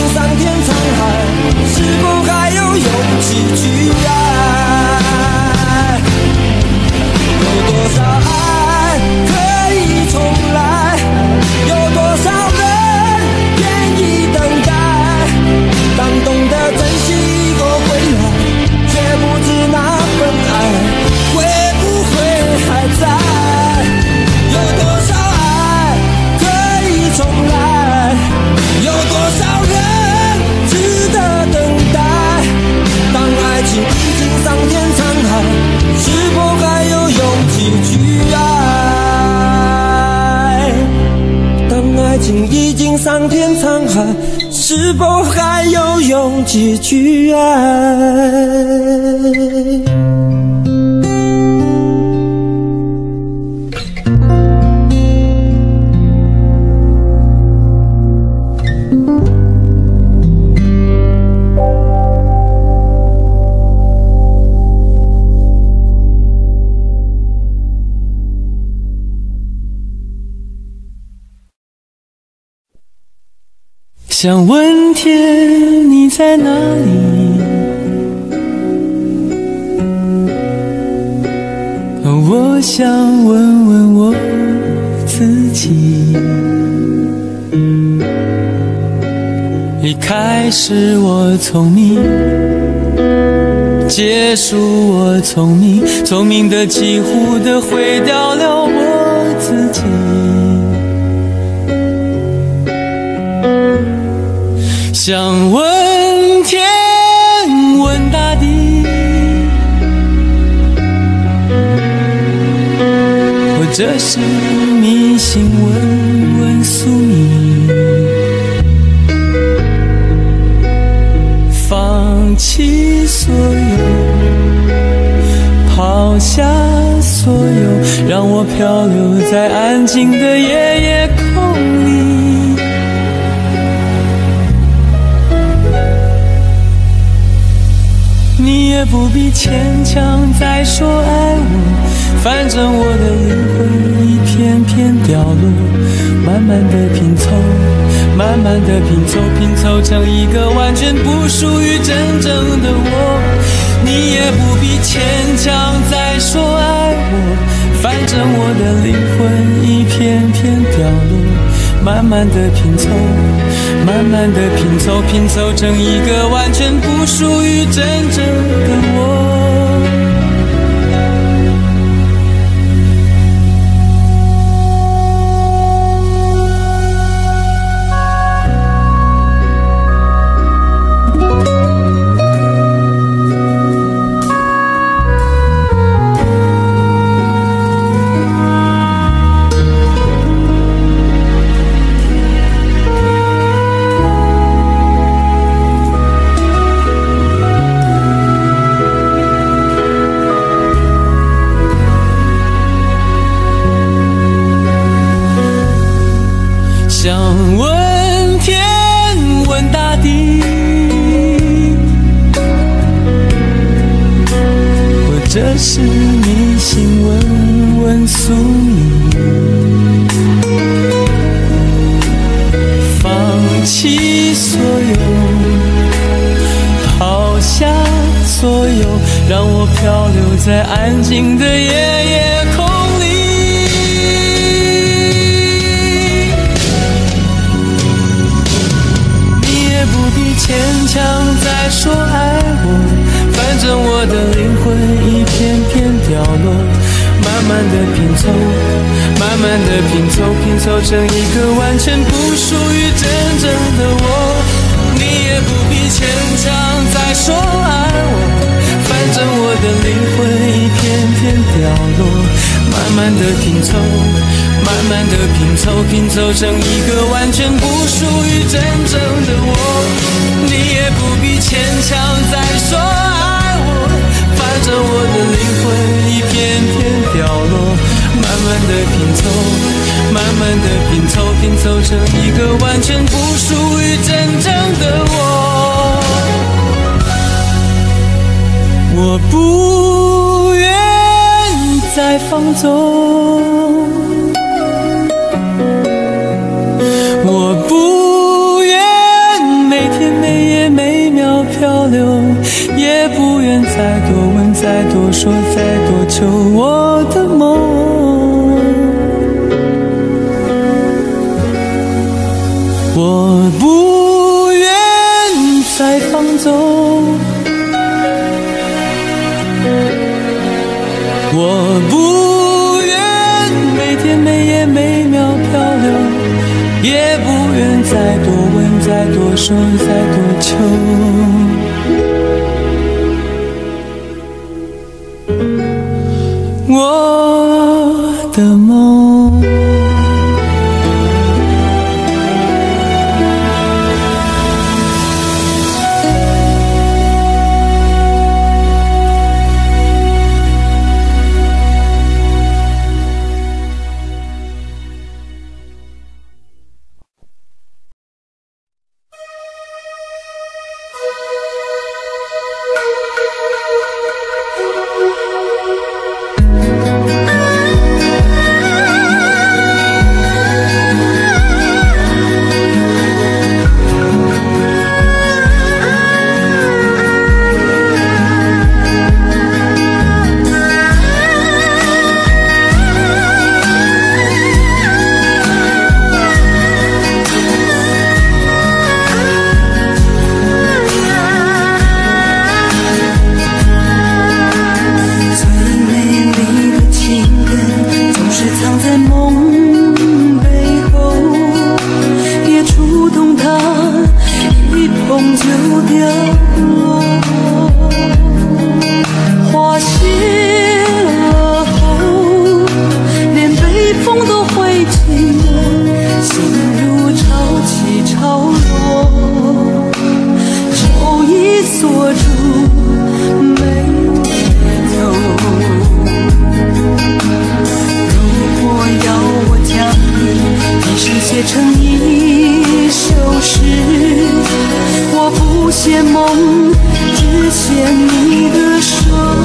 桑田沧海，是否还有勇气去爱？ 想问天你在哪里？我想问问我自己。一开始我聪明，结束我聪明，聪明的几乎的毁掉了我自己。想问天，问大地，或者是迷信问问宿命，放弃所有，抛下所有，让我漂流在安静的夜夜空里。你也不必牵强再说爱我，反正我的灵魂一片片掉落，慢慢的拼凑，慢慢的拼凑，拼凑成一个完全不属于真正的我。你也不必牵强再说爱我，反正我的灵魂一片片掉落，慢慢的拼凑，慢慢的拼凑，拼凑成一个完全不属于真正的我。想问天，问大地，或者是迷信问问宿命，放弃所有，抛下所有，让我漂流在安静的夜夜空里。牵强再说爱我，反正我的灵魂一片片掉落，慢慢的拼凑，慢慢的拼凑，拼凑成一个完全不属于真正的我。你也不必牵强再说爱我，反正我的灵魂一片片掉落，慢慢的拼凑，慢慢的拼凑，拼凑成一个完全不属于真正的我。你也不必牵强再说爱我，反正我的灵魂一片片掉落，慢慢的拼凑，慢慢的拼凑，拼凑成一个完全不属于真正的我。我不愿再放纵，我不愿每天每夜每秒漂流，也不愿再多问再多说再多求我的梦。我不愿再放纵，我不愿每天每夜每秒漂流，也不愿再多问再多说再多求我的梦。 你的手，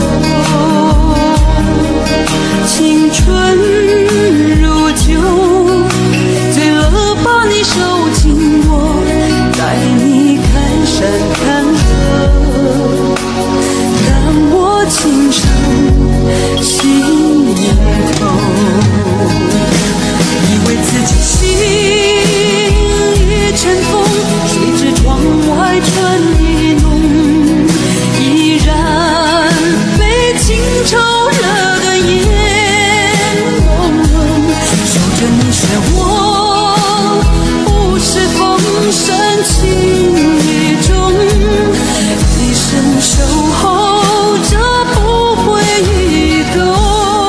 青春如酒，醉了把你收紧我，带你看山看河，但我情深心头，以为自己心已尘封，谁知窗外春意浓，依然被情潮热得眼朦胧，守着你是我不是风深情意重，一生守候着不会移动。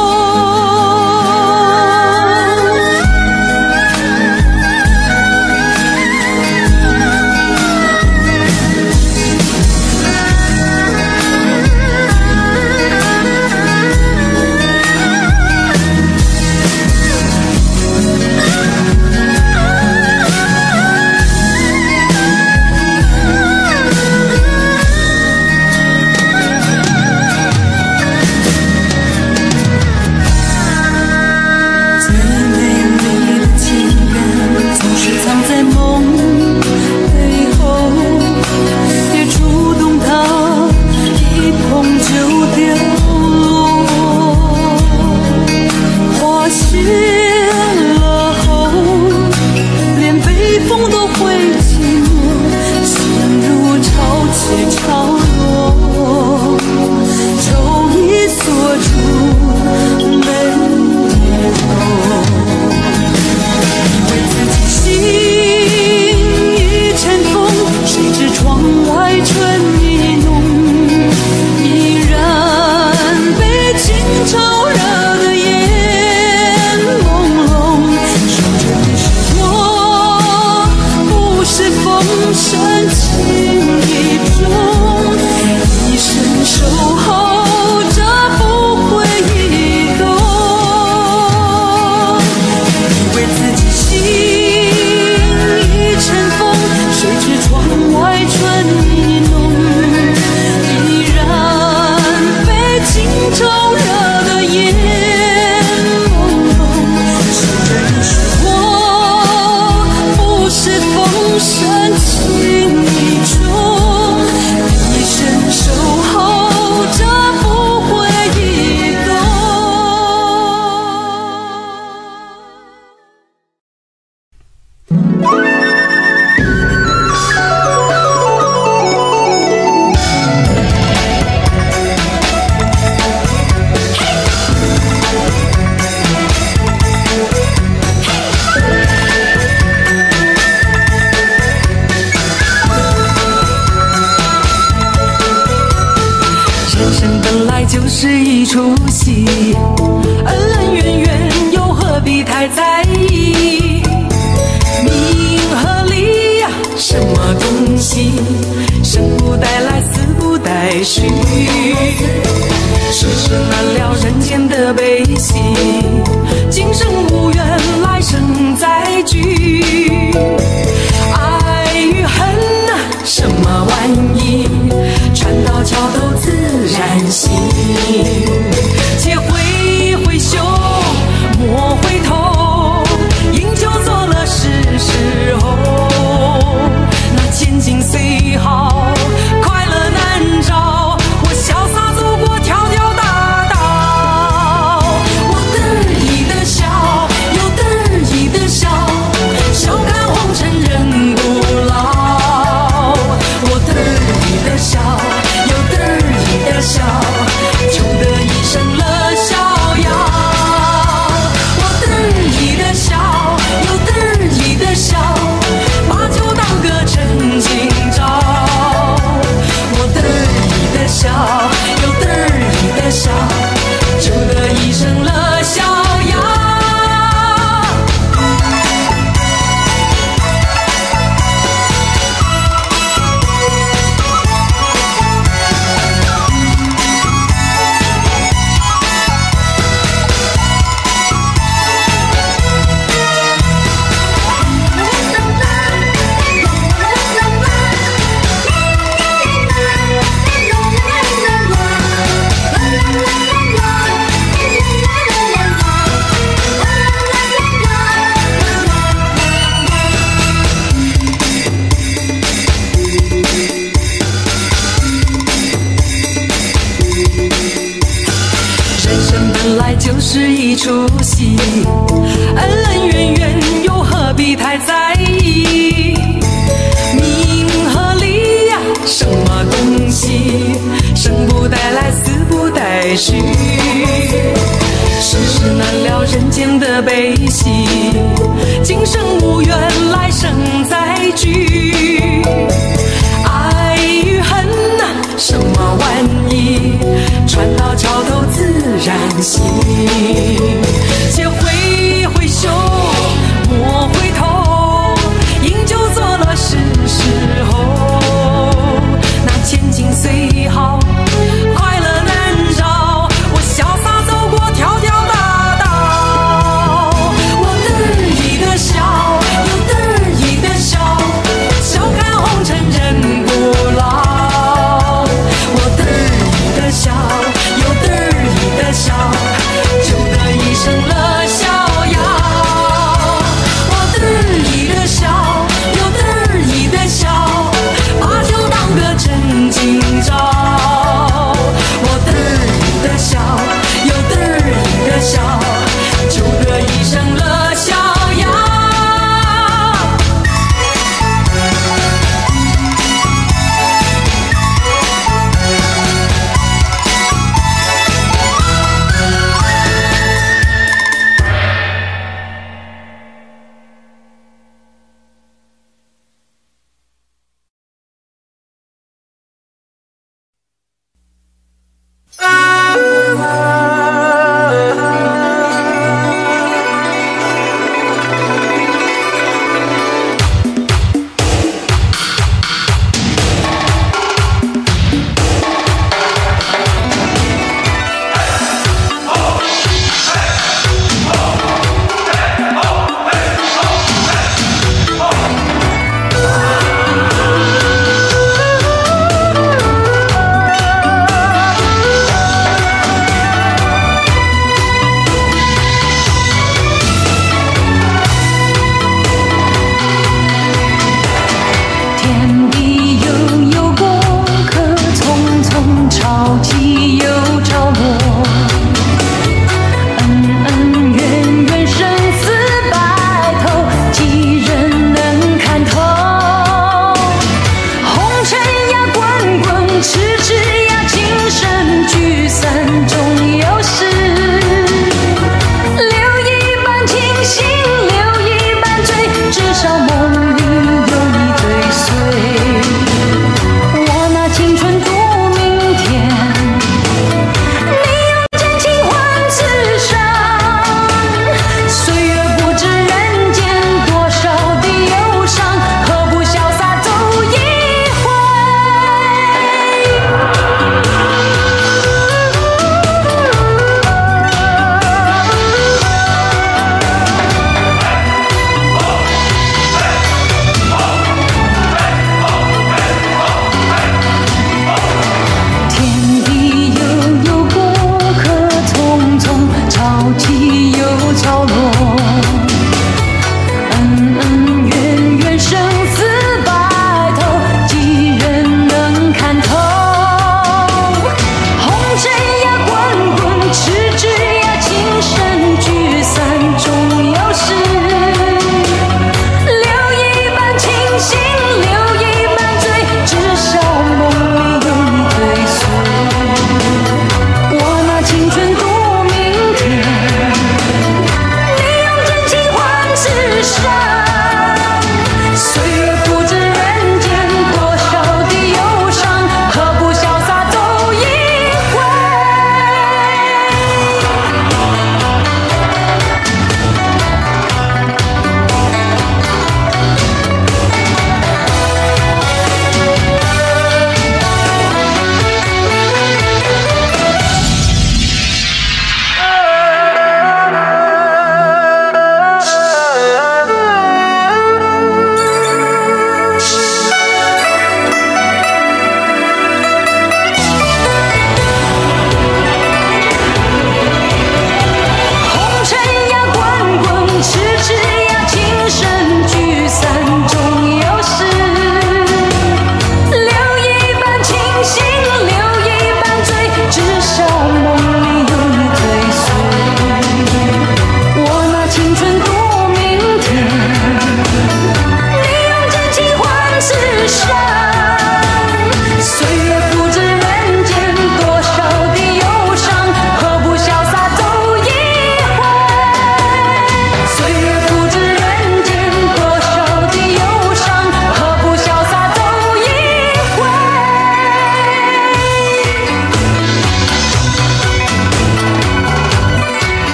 就是一出戏，恩恩怨怨又何必太在意？名和利呀，什么东西？生不带来，死不带去。世事难料人间的悲喜，今生无缘，来生再聚。爱与恨啊，什么玩意？船到桥头自然行。且挥挥袖，莫回头，饮酒作乐是时候。那千金虽好，快乐难找。我潇洒走过条条大道，我得意的笑，又得意的笑，笑看红尘人不老。我得意的笑，又得意的笑，求得一生乐逍是一出戏，恩恩怨怨又何必太在意？名和利呀，什么东西？生不带来，死不带去。世事难料人间的悲喜，今生无缘，来生再聚。爱与恨呐，什么玩意？船到桥头自然行。且挥挥袖，莫回头，饮酒作乐是时候。那千金虽好，快乐难找。我潇洒走过条条大道，我得意的笑，又得意的笑，笑看红尘人不老。我得意的笑，又得意的笑，就得一生了。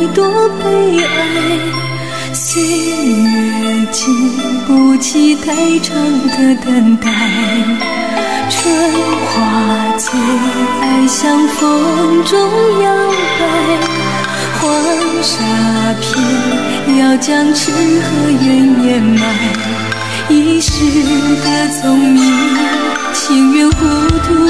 多悲哀，岁月经不起太长的等待。春花醉，爱像风中摇摆，黄沙片要将痴和怨掩埋。一时的聪明，情愿糊涂；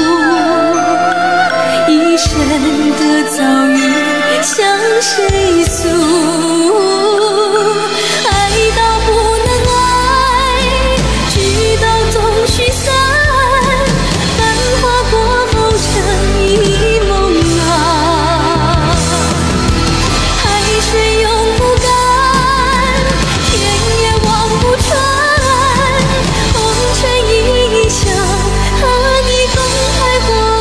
一生的遭遇，向谁诉？爱到不能爱，聚到总须散。繁华过后成一梦啊，海水永不干，天也望不穿。红尘一笑，和你共徘徊。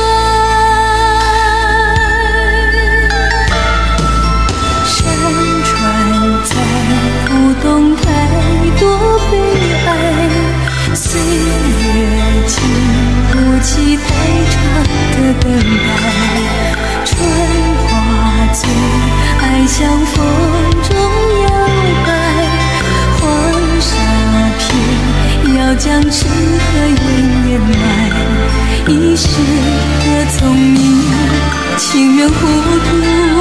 山川在不动太多悲哀，岁月经不起太长的等待。春花醉，爱像风中摇摆，黄沙片要将痴和怨掩埋。一时的聪明，情愿糊涂；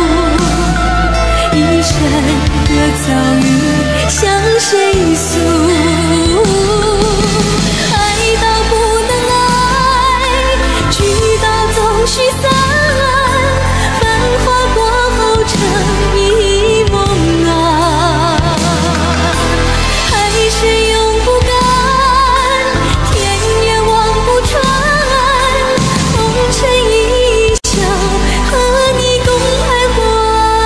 一生的遭遇，向谁诉？爱到不能爱，聚到总须散。繁华过后成一梦啊，海水永不干，天也望不穿。红尘一笑，和你共徘徊。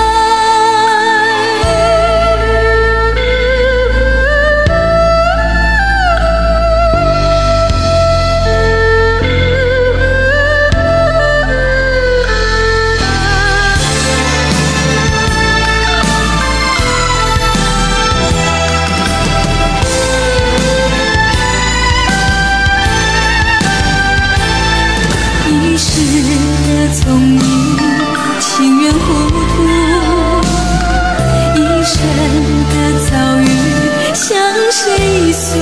一时的聪明，情愿糊涂；一生的遭遇，向谁诉？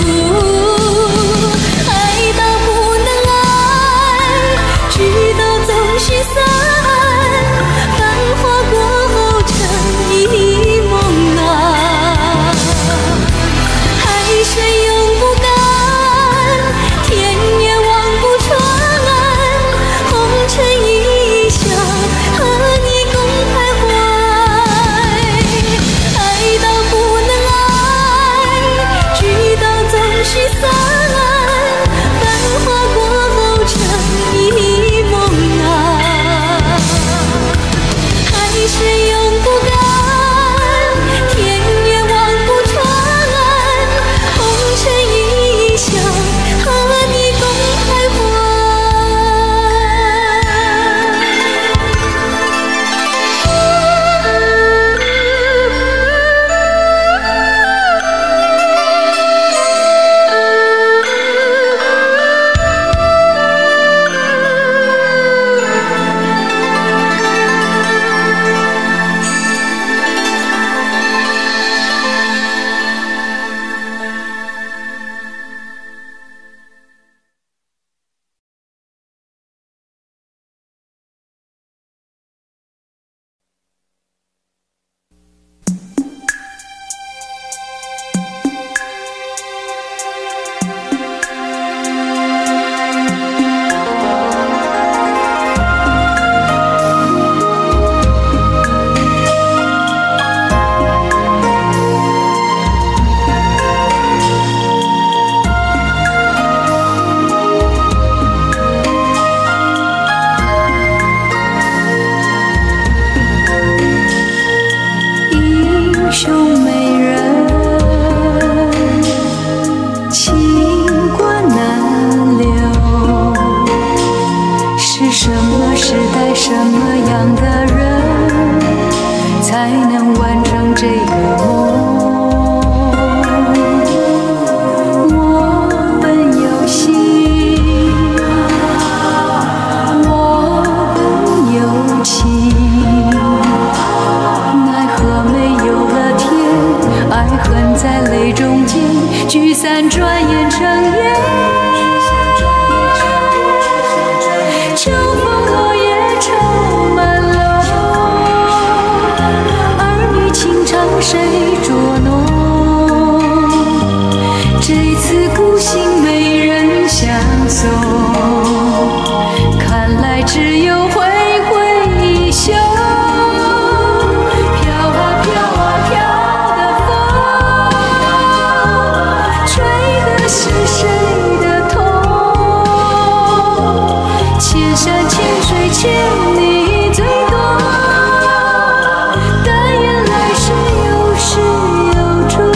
爱到不能爱，聚到总须散。繁华过后成一梦啊，海水永不干，天也望不穿。红尘一笑，和你共徘徊。爱到不能爱，聚到总须散。繁华过后成一梦啊，海水永不干，天也望不穿。红尘一笑，和你共徘徊。那泪中间聚散，转眼成烟。秋风落叶愁满楼，儿女情长谁捉弄？这次孤行没人相送，看来只有挥挥衣袖。欠你最多，但愿来世有始有终。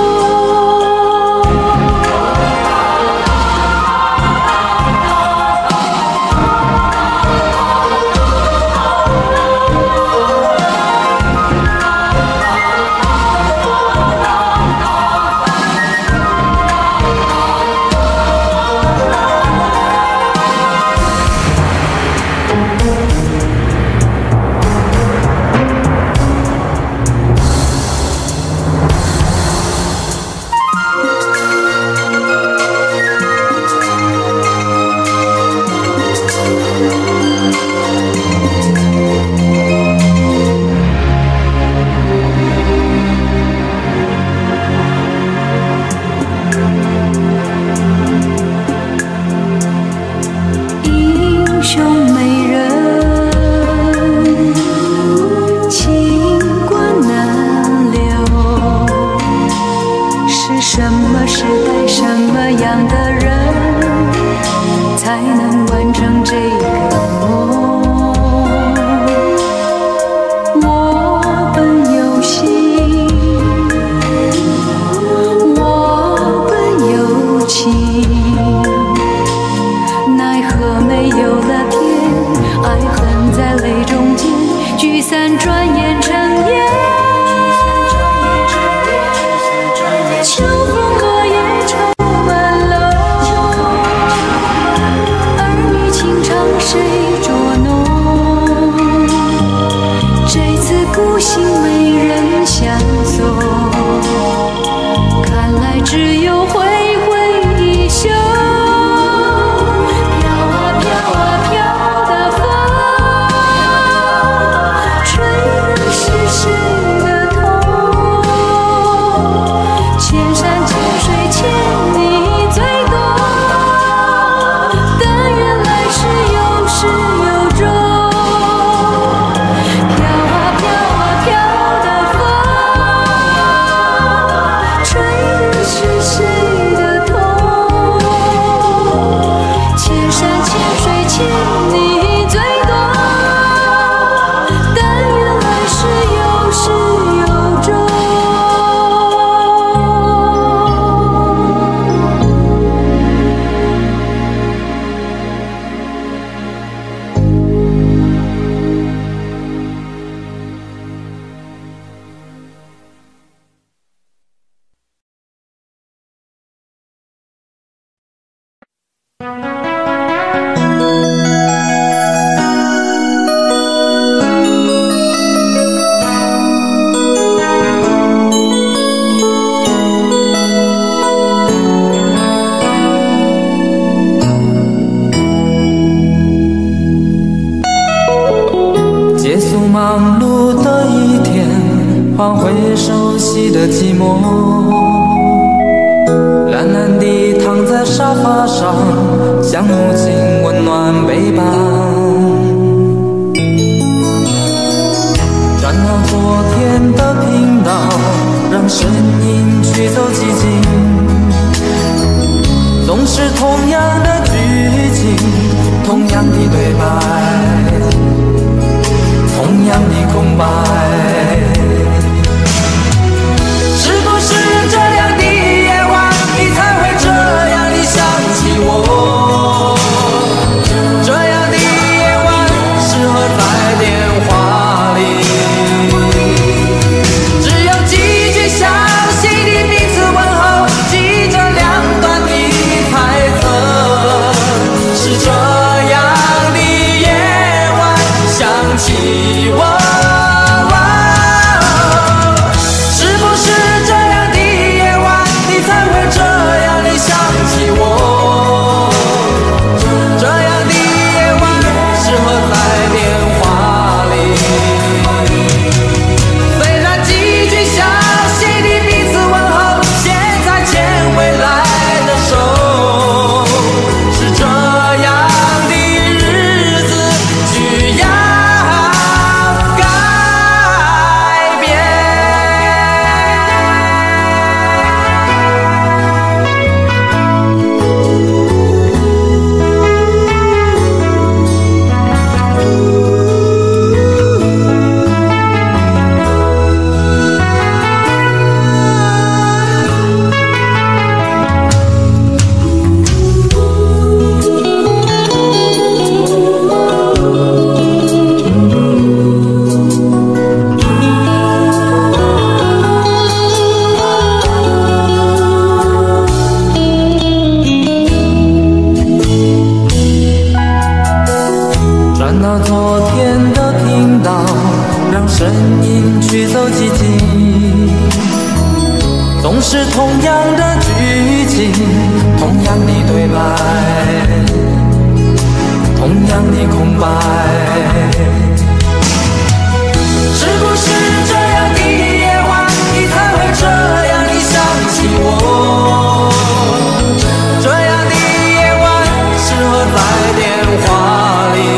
换回熟悉的寂寞，懒懒地躺在沙发上，像母亲温暖背膀。转到昨天的频道，让声音驱走寂静。总是同样的剧情，同样的对白，同样的空白。是不是这样的夜晚，你才会这样的想起我？这样的夜晚适合在电话里，只有几句详细的彼此问候，记着两端的猜测。是这样的夜晚想起我。 寂静，总是同样的剧情，同样的对白，同样的空白。是不是这样的夜晚，你才会这样地想起我？这样的夜晚，适合在电话里，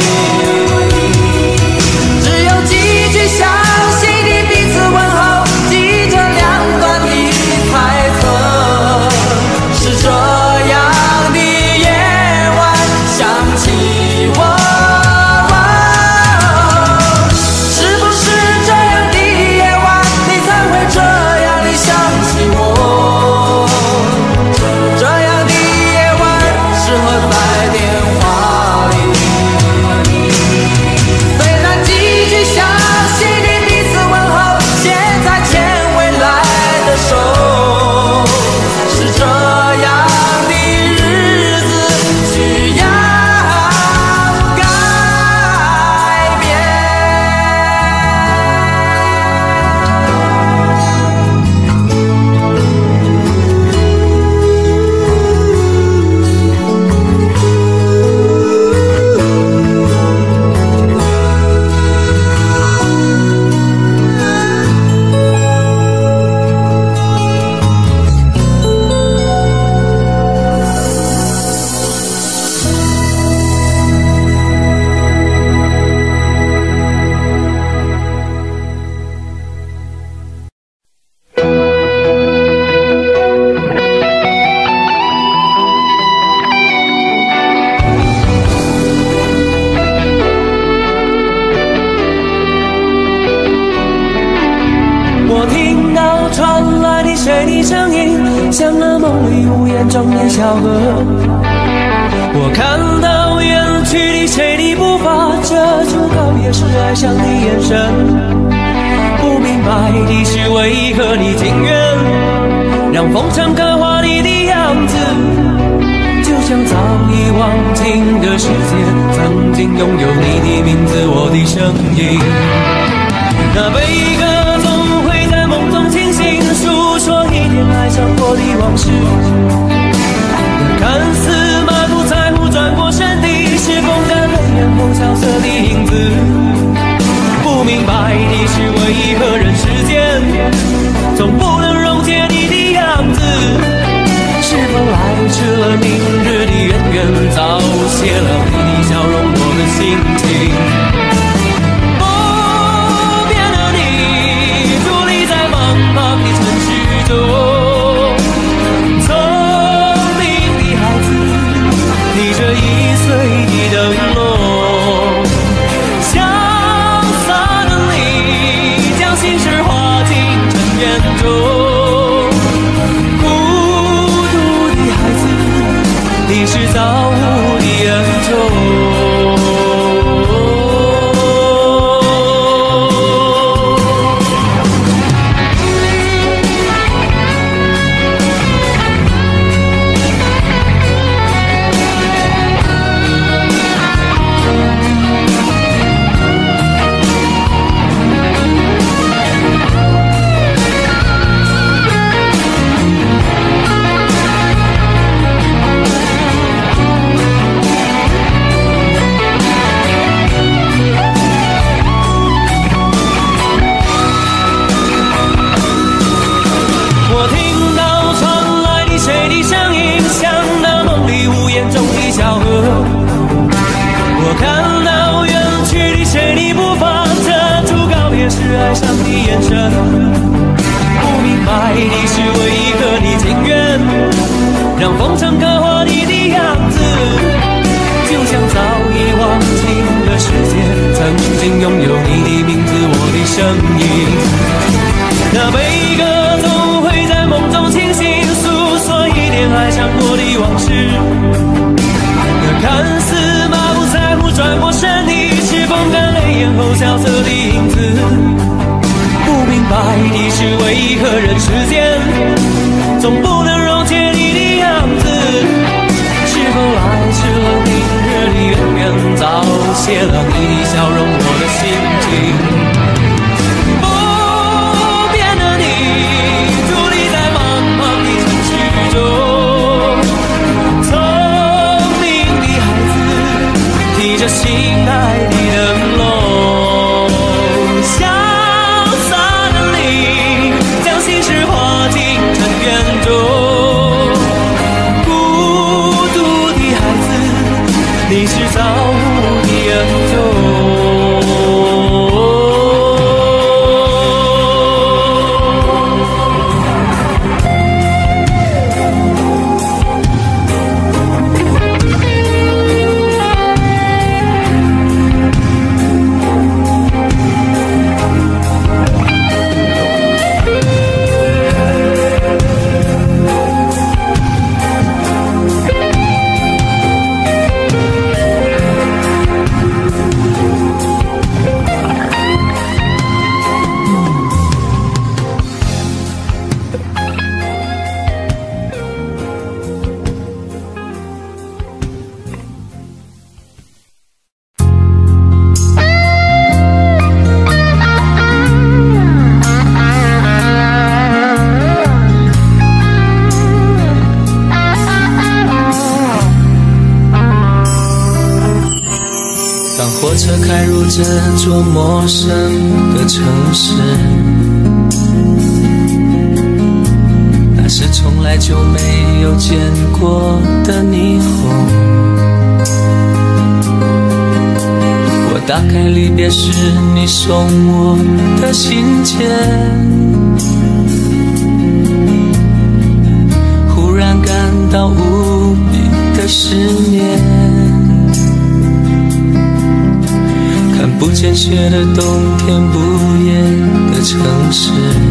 只有几句详细的彼此问候，记着两端的猜测。是这样的夜晚，想起我。 像那梦里无言中的小河，我看到远去的谁的步伐，遮住告别时哀伤的眼神。不明白的是为何你情愿让风尘刻画你的样子，就像早已忘情的世界，曾经拥有你的名字，我的声音。那悲歌总会在梦中清醒，诉说一点爱上过的往事。看似满不在乎转过身的是风干泪眼后萧瑟的影子。不明白的是为何人世间总不能溶解你的样子。是否来迟了明日的远远，早谢了你的笑容我的心情。让风尘刻画你的样子，就像早已忘情的世界，曾经拥有你的名字，我的声音。那悲歌总会在梦中清醒，诉说一点爱上过的往事。那看似马不在乎转过身的是风干泪眼后萧瑟的影子。不明白的是为何人世间总不能溶解你的样子。是否来迟了明日的远远，早谢了你的笑容我的心情。不这座陌生的城市，那是从来就没有见过的霓虹。我打开离别时你送我的信件，忽然感到无比的失眠。看不见雪的冬天，不夜的城市，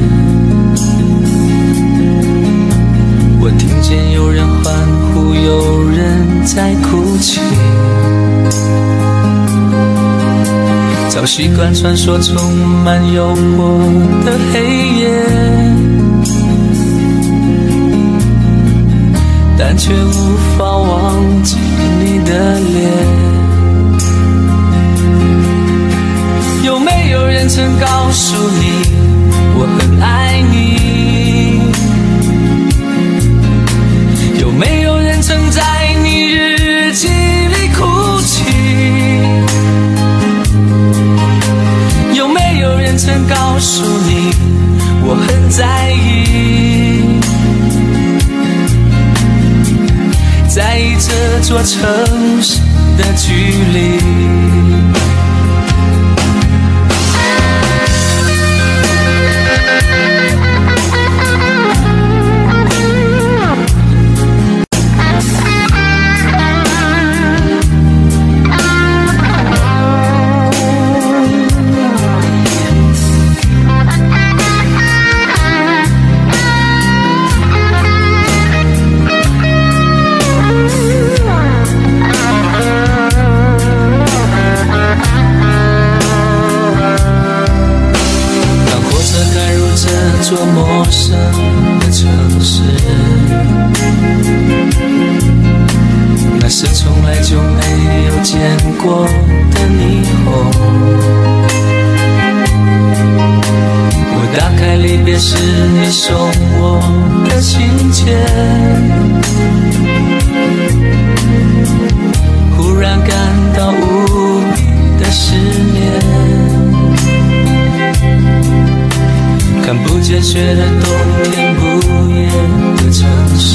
我听见有人欢呼，有人在哭泣。早习惯传说充满诱惑的黑夜，但却无法忘记你的脸。有没有人曾告诉你我很爱你？有没有人曾在你日记里哭泣？有没有人曾告诉你我很在意？在意这座城市的距离。这座陌生的城市，那是从来就没有见过的霓虹。我打开离别时你送我的信件，忽然感到无比的失眠。看不见雪的冬天，不夜的城市，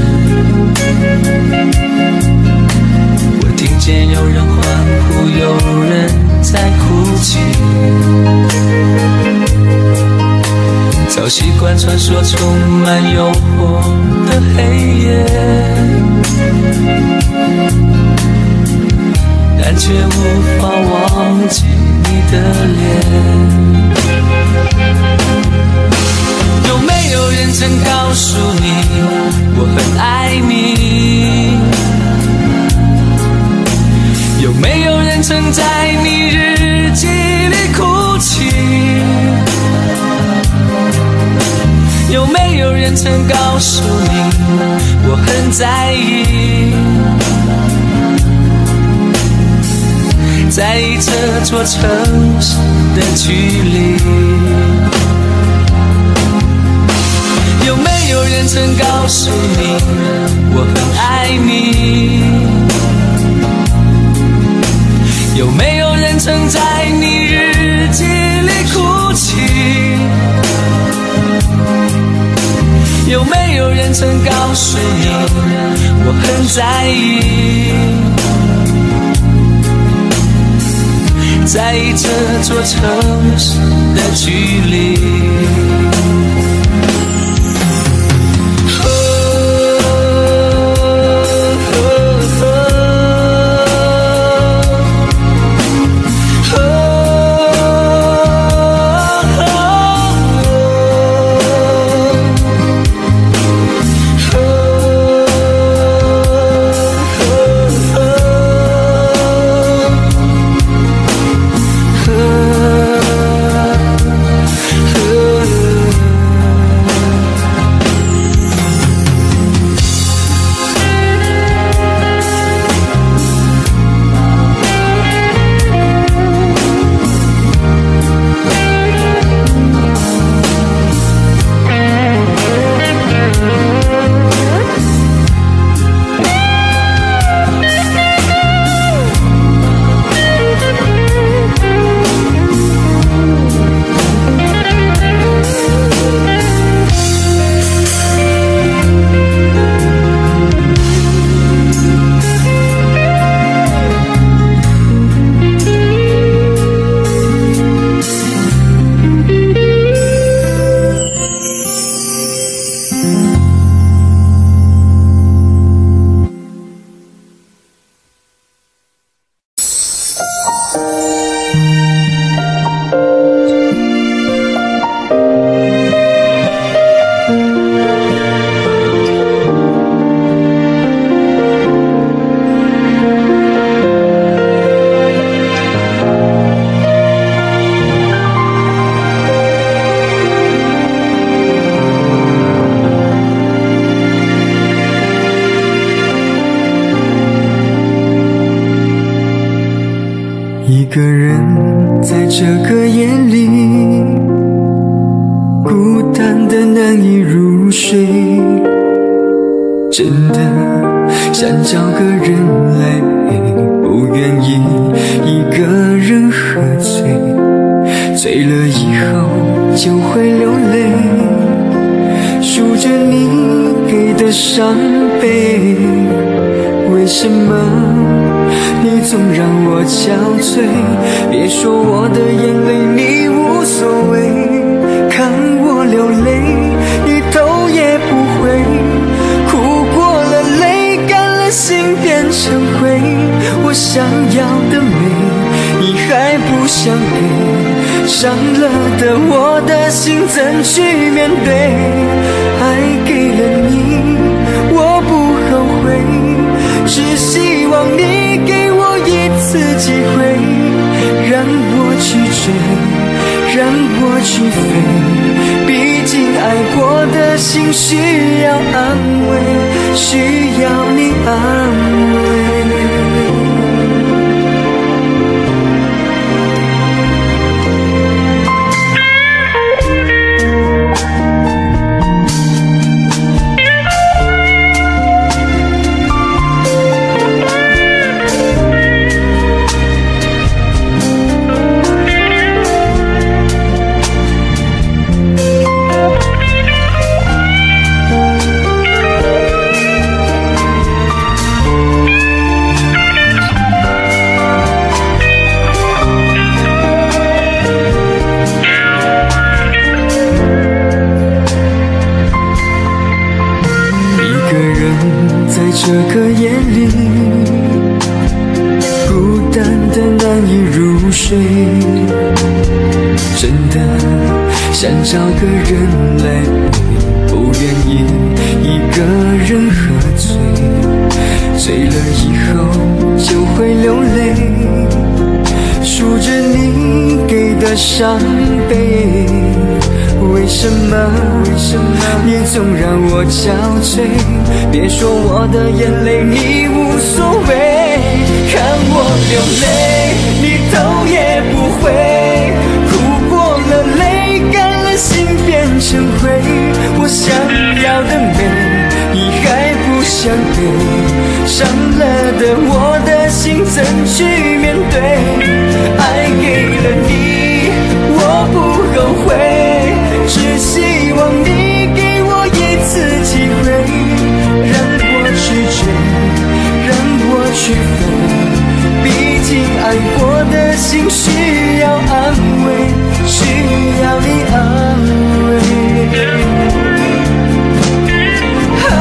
我听见有人欢呼，有人在哭泣。早习惯传说充满诱惑的黑夜，但却无法忘记你的脸。有没有人曾告诉你我很爱你？有没有人曾在你日记里哭泣？有没有人曾告诉你我很在意？在意这座城市的距离。有没有人曾告诉你我很爱你？有没有人曾在你日记里哭泣？有没有人曾告诉你我很在意？在意这座城市的距离。 和孤单的难以入睡，真的想找个人来陪，不愿意一个人喝醉，醉了以后就会流泪，数着你给的伤悲。为什么你总让我憔悴？别说我的眼泪你无所谓，看我流泪你头也不回，哭过了泪干了心变成灰。我想要的美你还不想给，伤了的我的心怎去面对？爱给了你我不后悔，只希望你给我一次机会，让我去追，让我去飞。毕竟爱过的心需要安慰，需要你安慰。这个夜里孤单的难以入睡，真的想找个人来陪，不愿意一个人喝醉，醉了以后就会流泪，数着你给的伤悲。为什么为什么你总让我憔悴？别说我的眼泪你无所谓，看我流泪你头也不回，哭过了泪干了心变成灰。我想要的美你还不想给，伤了的我的心怎去面对？爱给了你我不后悔，只希望你给我一次机会，让我去追，让我去飞。毕竟爱过的心需要安慰，需要你安慰。啊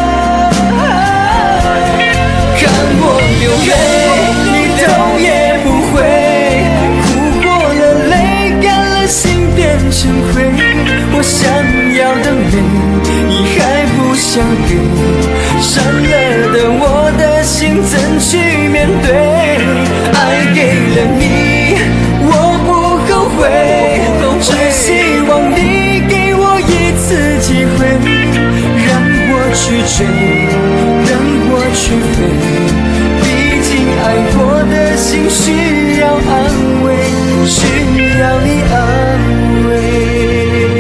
啊、看我流泪你头也不回，哭过了泪干了心变成灰。我想要的美你还不想给，伤了的我的心怎去面对？爱给了你我不后悔，只希望你给我一次机会，让我去追，让我去飞。毕竟爱过的心需要安慰，需要你安慰。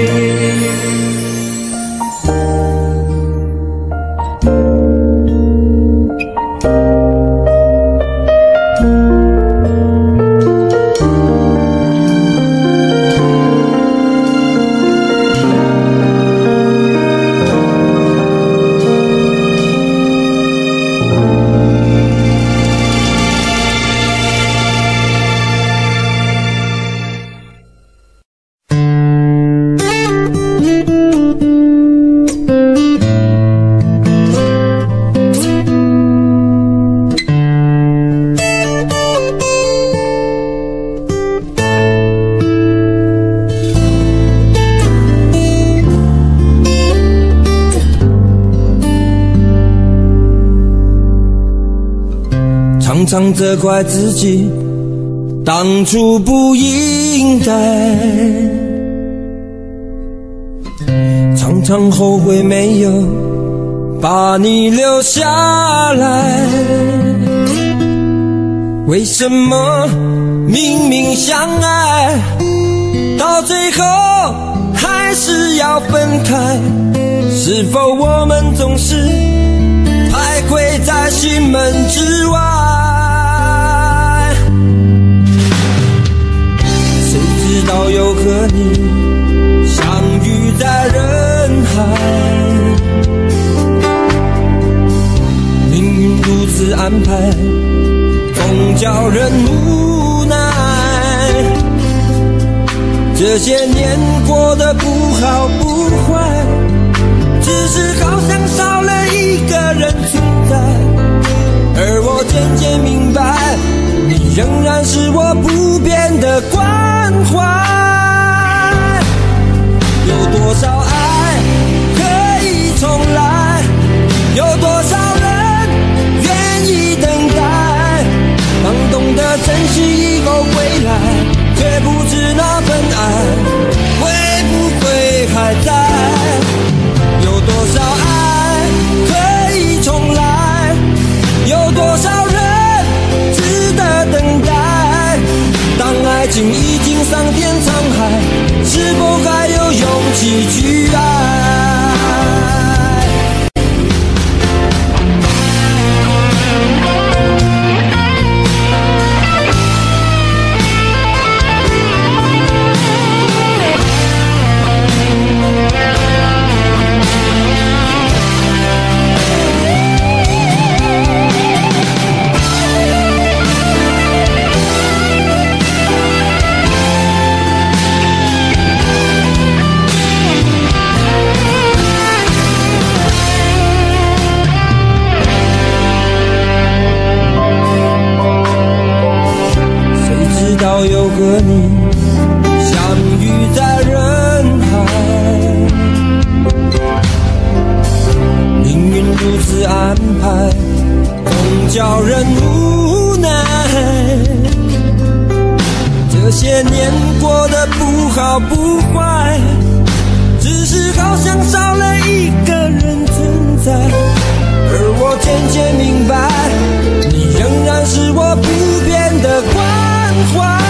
常常责怪自己当初不应该，常常后悔没有把你留下来。为什么明明相爱，到最后还是要分开？是否我们总是徘徊在心门之外？谁知道又和你相遇在人海，命运如此安排，总叫人无奈。这些年过得不好不坏，只是好像少了一个人存在。而我渐渐明白，你仍然是我不变的关怀。有多少爱可以重来？有多少人愿意等待？当懂得珍惜以后归来，却不知那份爱会不会还在。有多少爱可以重来？有多少人值得等待？当爱情已经桑田沧海，是否还有勇气去爱？又和你相遇在人海，命运如此安排，总叫人无奈。这些年过得不好不坏，只是好像少了一个人存在。而我渐渐明白，你仍然是我不变的关怀。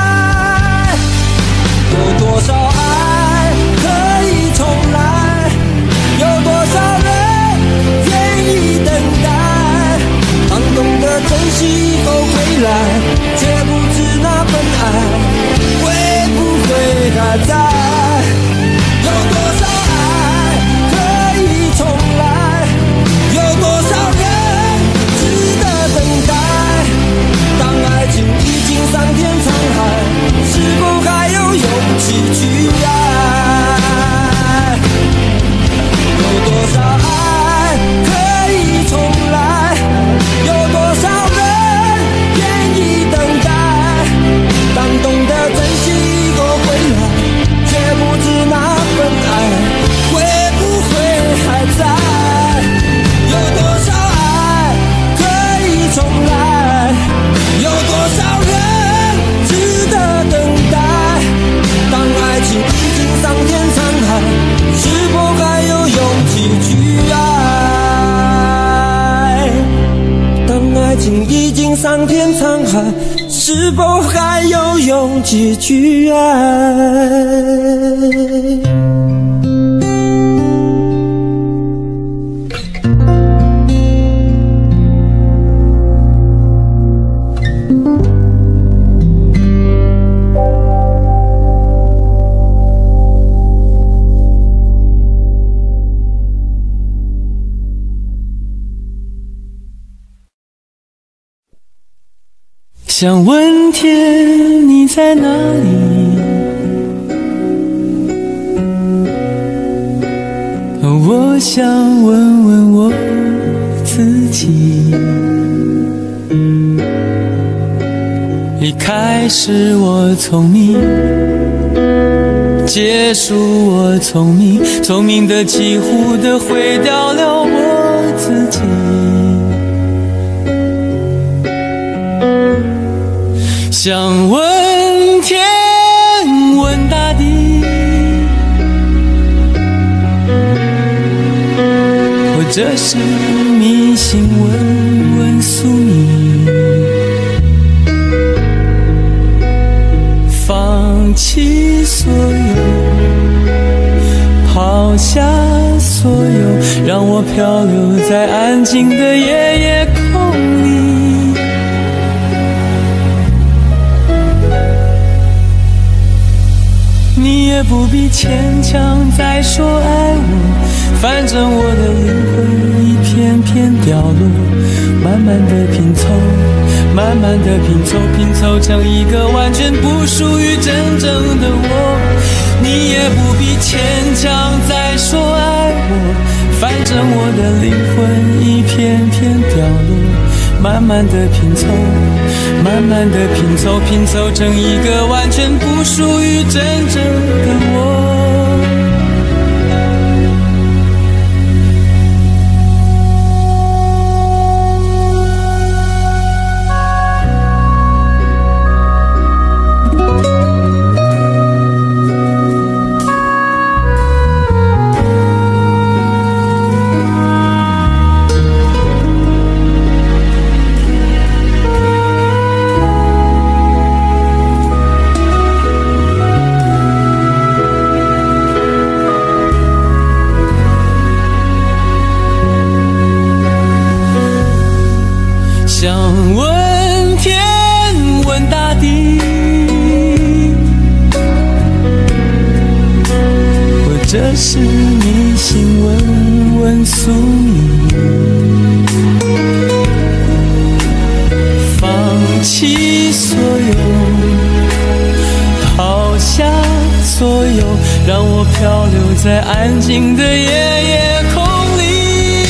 有多少爱可以重来？有多少人愿意等待？当懂得珍惜以后回来，却不知那份爱会不会还在。有多少爱可以重来？有多少人值得等待？当爱情已经桑田沧海，是否还有勇气去爱？有多少爱可以重来？有多少人愿意等待？当懂得珍惜以后回来，却不知那份爱会不会还在。有多少爱可以重来？有多少人值得等待？当爱情已经桑田沧海，是否还有勇气去爱？当爱情已经桑田沧海，是否还有勇气去爱？ 想问天你在哪里？我想问问我自己。一开始我聪明，结束我聪明，聪明的几乎的毁掉了我自己。想问天问大地，或者是迷信问问宿命，放弃所有，抛下所有，让我漂流在安静的夜夜空里。你也不必牵强再说爱我，反正我的灵魂一片片掉落，慢慢的拼凑，慢慢的拼凑，拼凑成一个完全不属于真正的我。你也不必牵强再说爱我，反正我的灵魂一片片掉落，慢慢的拼凑，慢慢的拼凑，拼凑成一个完全不属于真正的我。想问天问大地，或者是迷信问问宿命，放弃所有，抛下所有，让我漂流在安静的夜夜空里。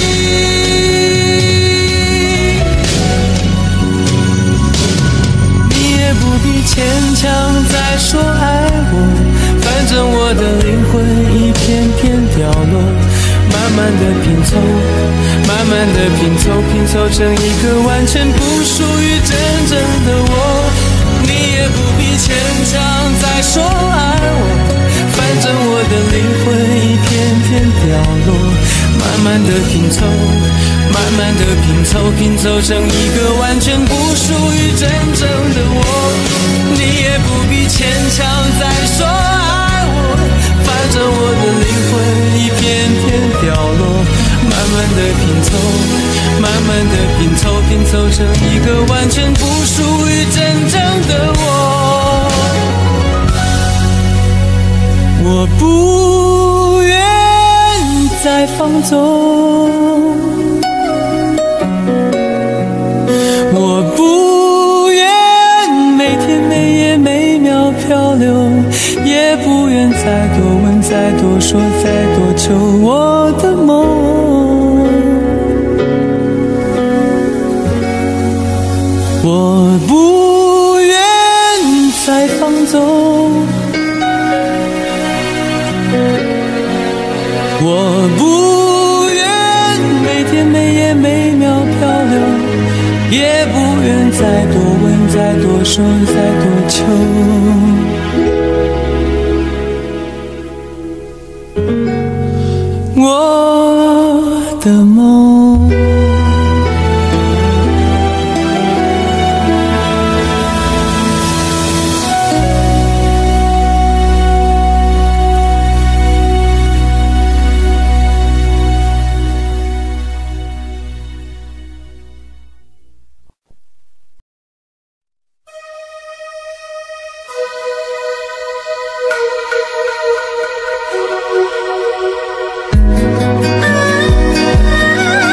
牵强再说爱我，反正我的灵魂一片片掉落，慢慢的拼凑，慢慢的拼凑，拼凑成一个完全不属于真正的我。你也不必牵强再说爱我，反正我的灵魂一片片掉落，慢慢的拼凑，慢慢的拼凑，拼凑成一个完全不属于真正的我。你也不必牵强再说爱我，反正我的灵魂一片片掉落，慢慢的拼凑，慢慢的拼凑，拼凑成一个完全不属于真正的我。我不愿再放纵，我不愿每天每夜每秒漂流，也不愿再多问再多说再多求我的梦。我不愿再放纵，我不愿每天每夜每秒漂流，也不愿再多问再多说再多求我的梦。 啊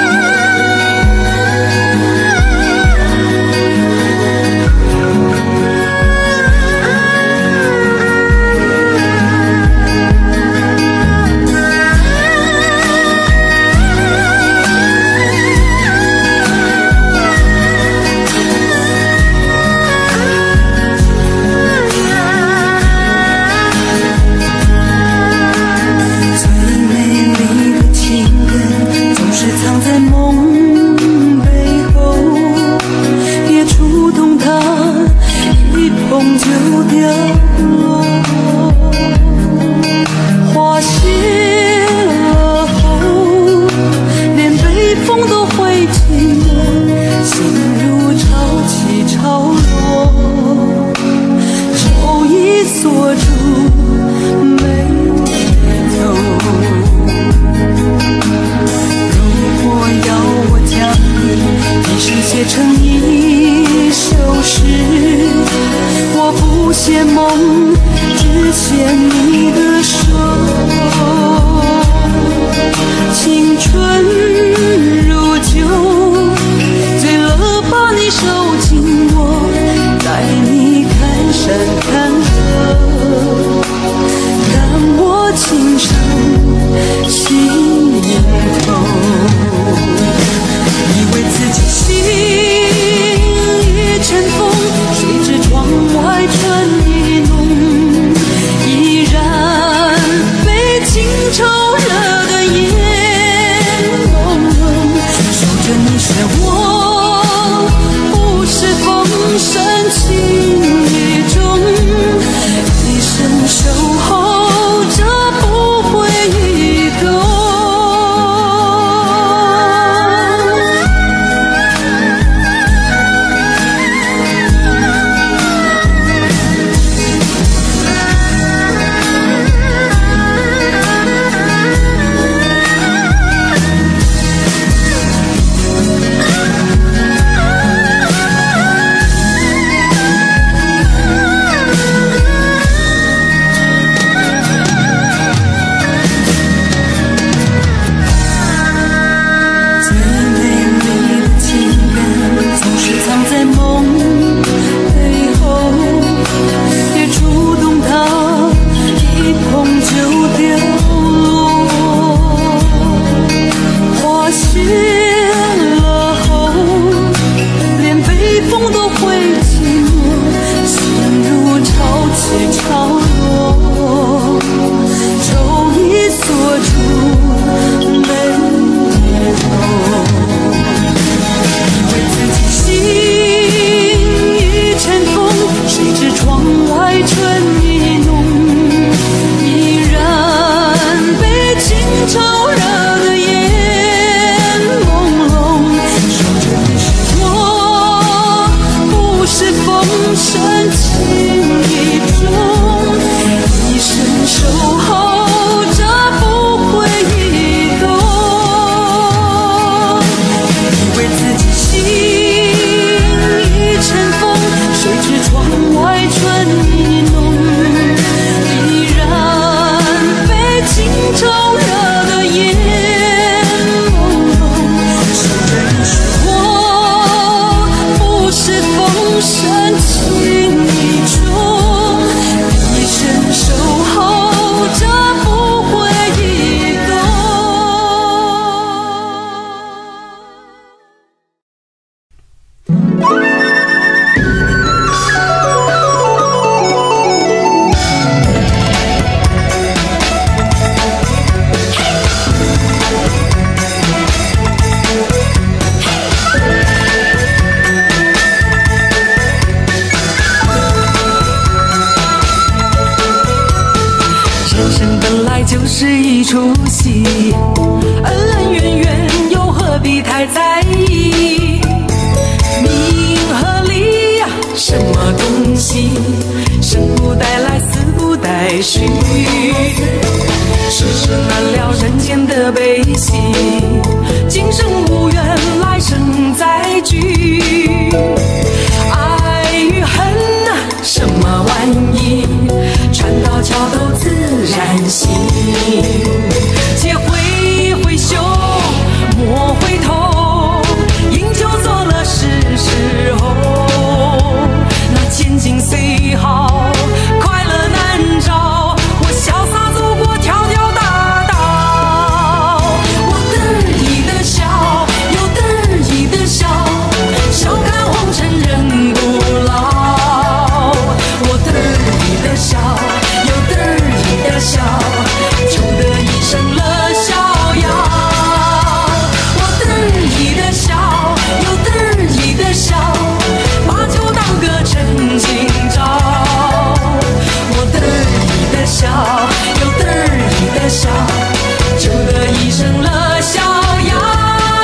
悉，恩恩怨怨又何必太在意？名和利呀，什么东西？生不带来，死不带去。世事难料，人间的悲喜，今生无缘，来生再聚。爱与恨啊，什么玩意？船到桥头自然行。且挥挥袖，莫回头，饮酒作乐是时候。那千金虽好，快乐难找。我潇洒走过条条大道，我得意的笑，又得意的笑，笑看红尘人不老。我得意的笑，又得意的笑，就得一生乐逍遥。我得意的笑，又得意的笑，把酒当歌趁今朝。我得意的笑，又得意的笑，就得一生乐逍遥。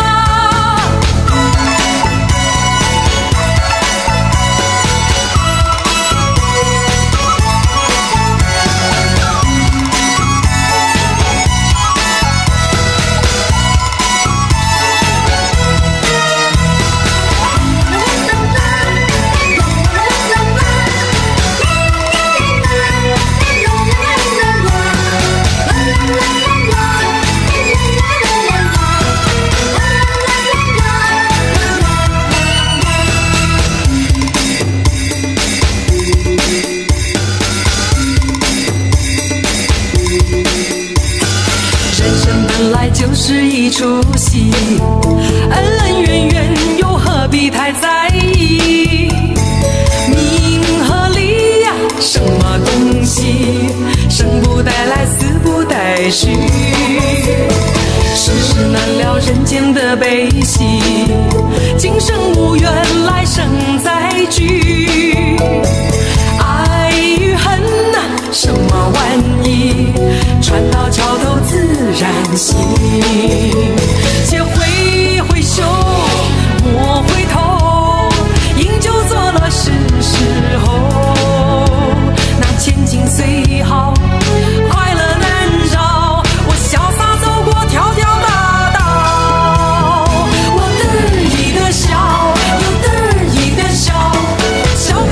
就是一出戏，恩恩怨怨又何必太在意？名和利呀，什么东西？生不带来，死不带去。世事难料，人间的悲喜，今生无缘，来生再聚。爱与恨啊，什么玩意？船到桥头自然行。且挥挥袖，莫回头，饮酒作乐是时候。那千金虽好，快乐难找。我潇洒走过条条大道，我得意的笑，又得意的笑，笑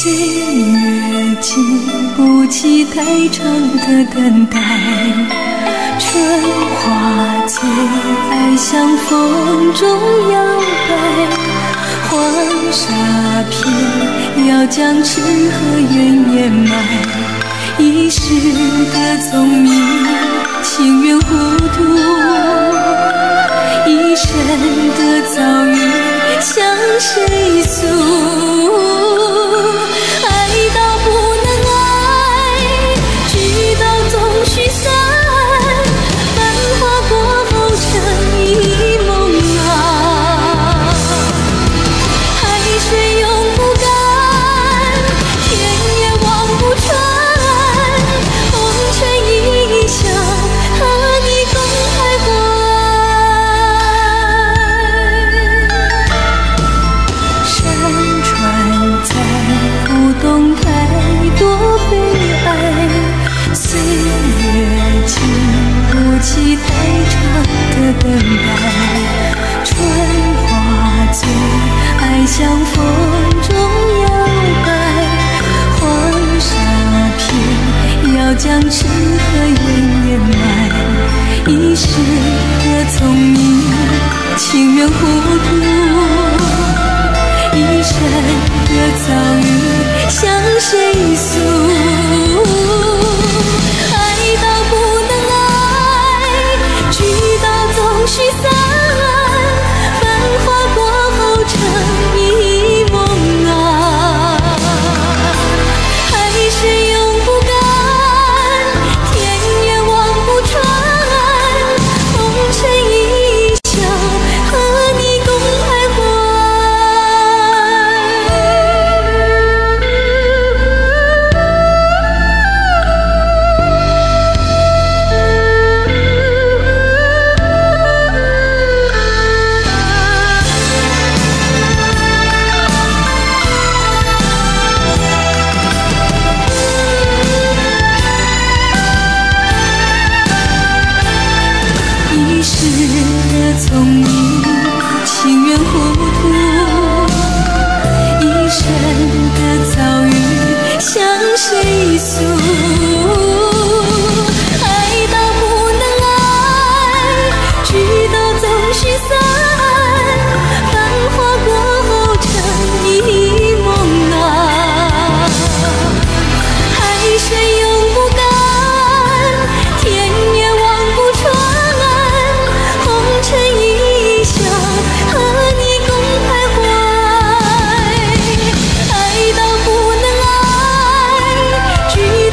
岁月经不起太长的等待，春花最爱向风中摇摆，黄沙片要将痴和怨掩埋，一时的聪明情愿糊涂，一生的遭遇向谁诉？爱到不能爱，聚到总须散，繁华过后成一梦啊。海水永不干，天也望不穿，红尘一笑，和你共徘徊。山川在浮动，太多悲哀，岁月经不起太长的等待，春花最爱向风中摇摆，黄沙片要将痴和怨掩埋，一时的聪明情愿糊涂，一生的遭遇向谁诉？爱到不能爱，聚到总须散，繁华过后成一梦啊。海水永不干，天也望不穿，红尘一笑，和你共徘徊。一时的聪明情愿糊涂，一生的遭遇向谁诉？爱到不能爱，聚到总须散，繁华过后成一梦啊。海水永不干，天也望不穿，红尘一笑，和你共徘徊。爱到不能爱，聚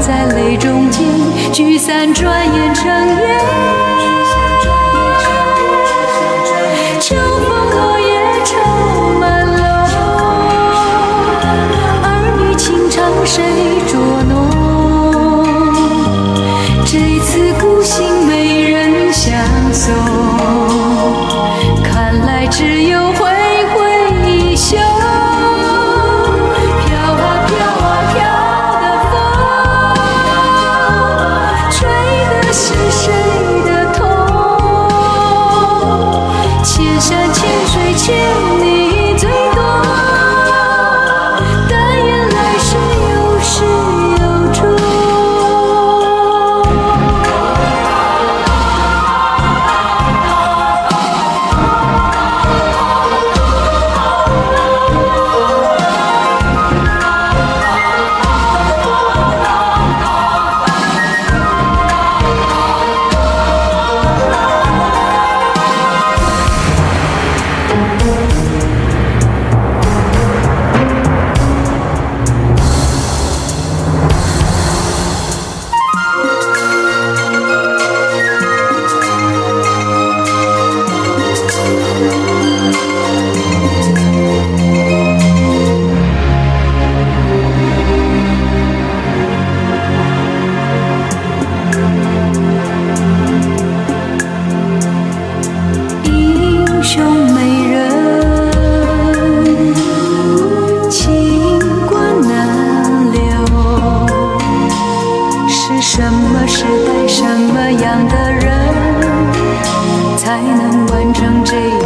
在泪中间，聚散转眼成烟。秋风落叶愁满楼，儿女情长谁捉弄？这一次孤行没人相送，看来只有挥挥衣袖。欠你最多，但愿来世有始有终。英雄美人，情关难留。是什么时代，什么样的人，才能完成这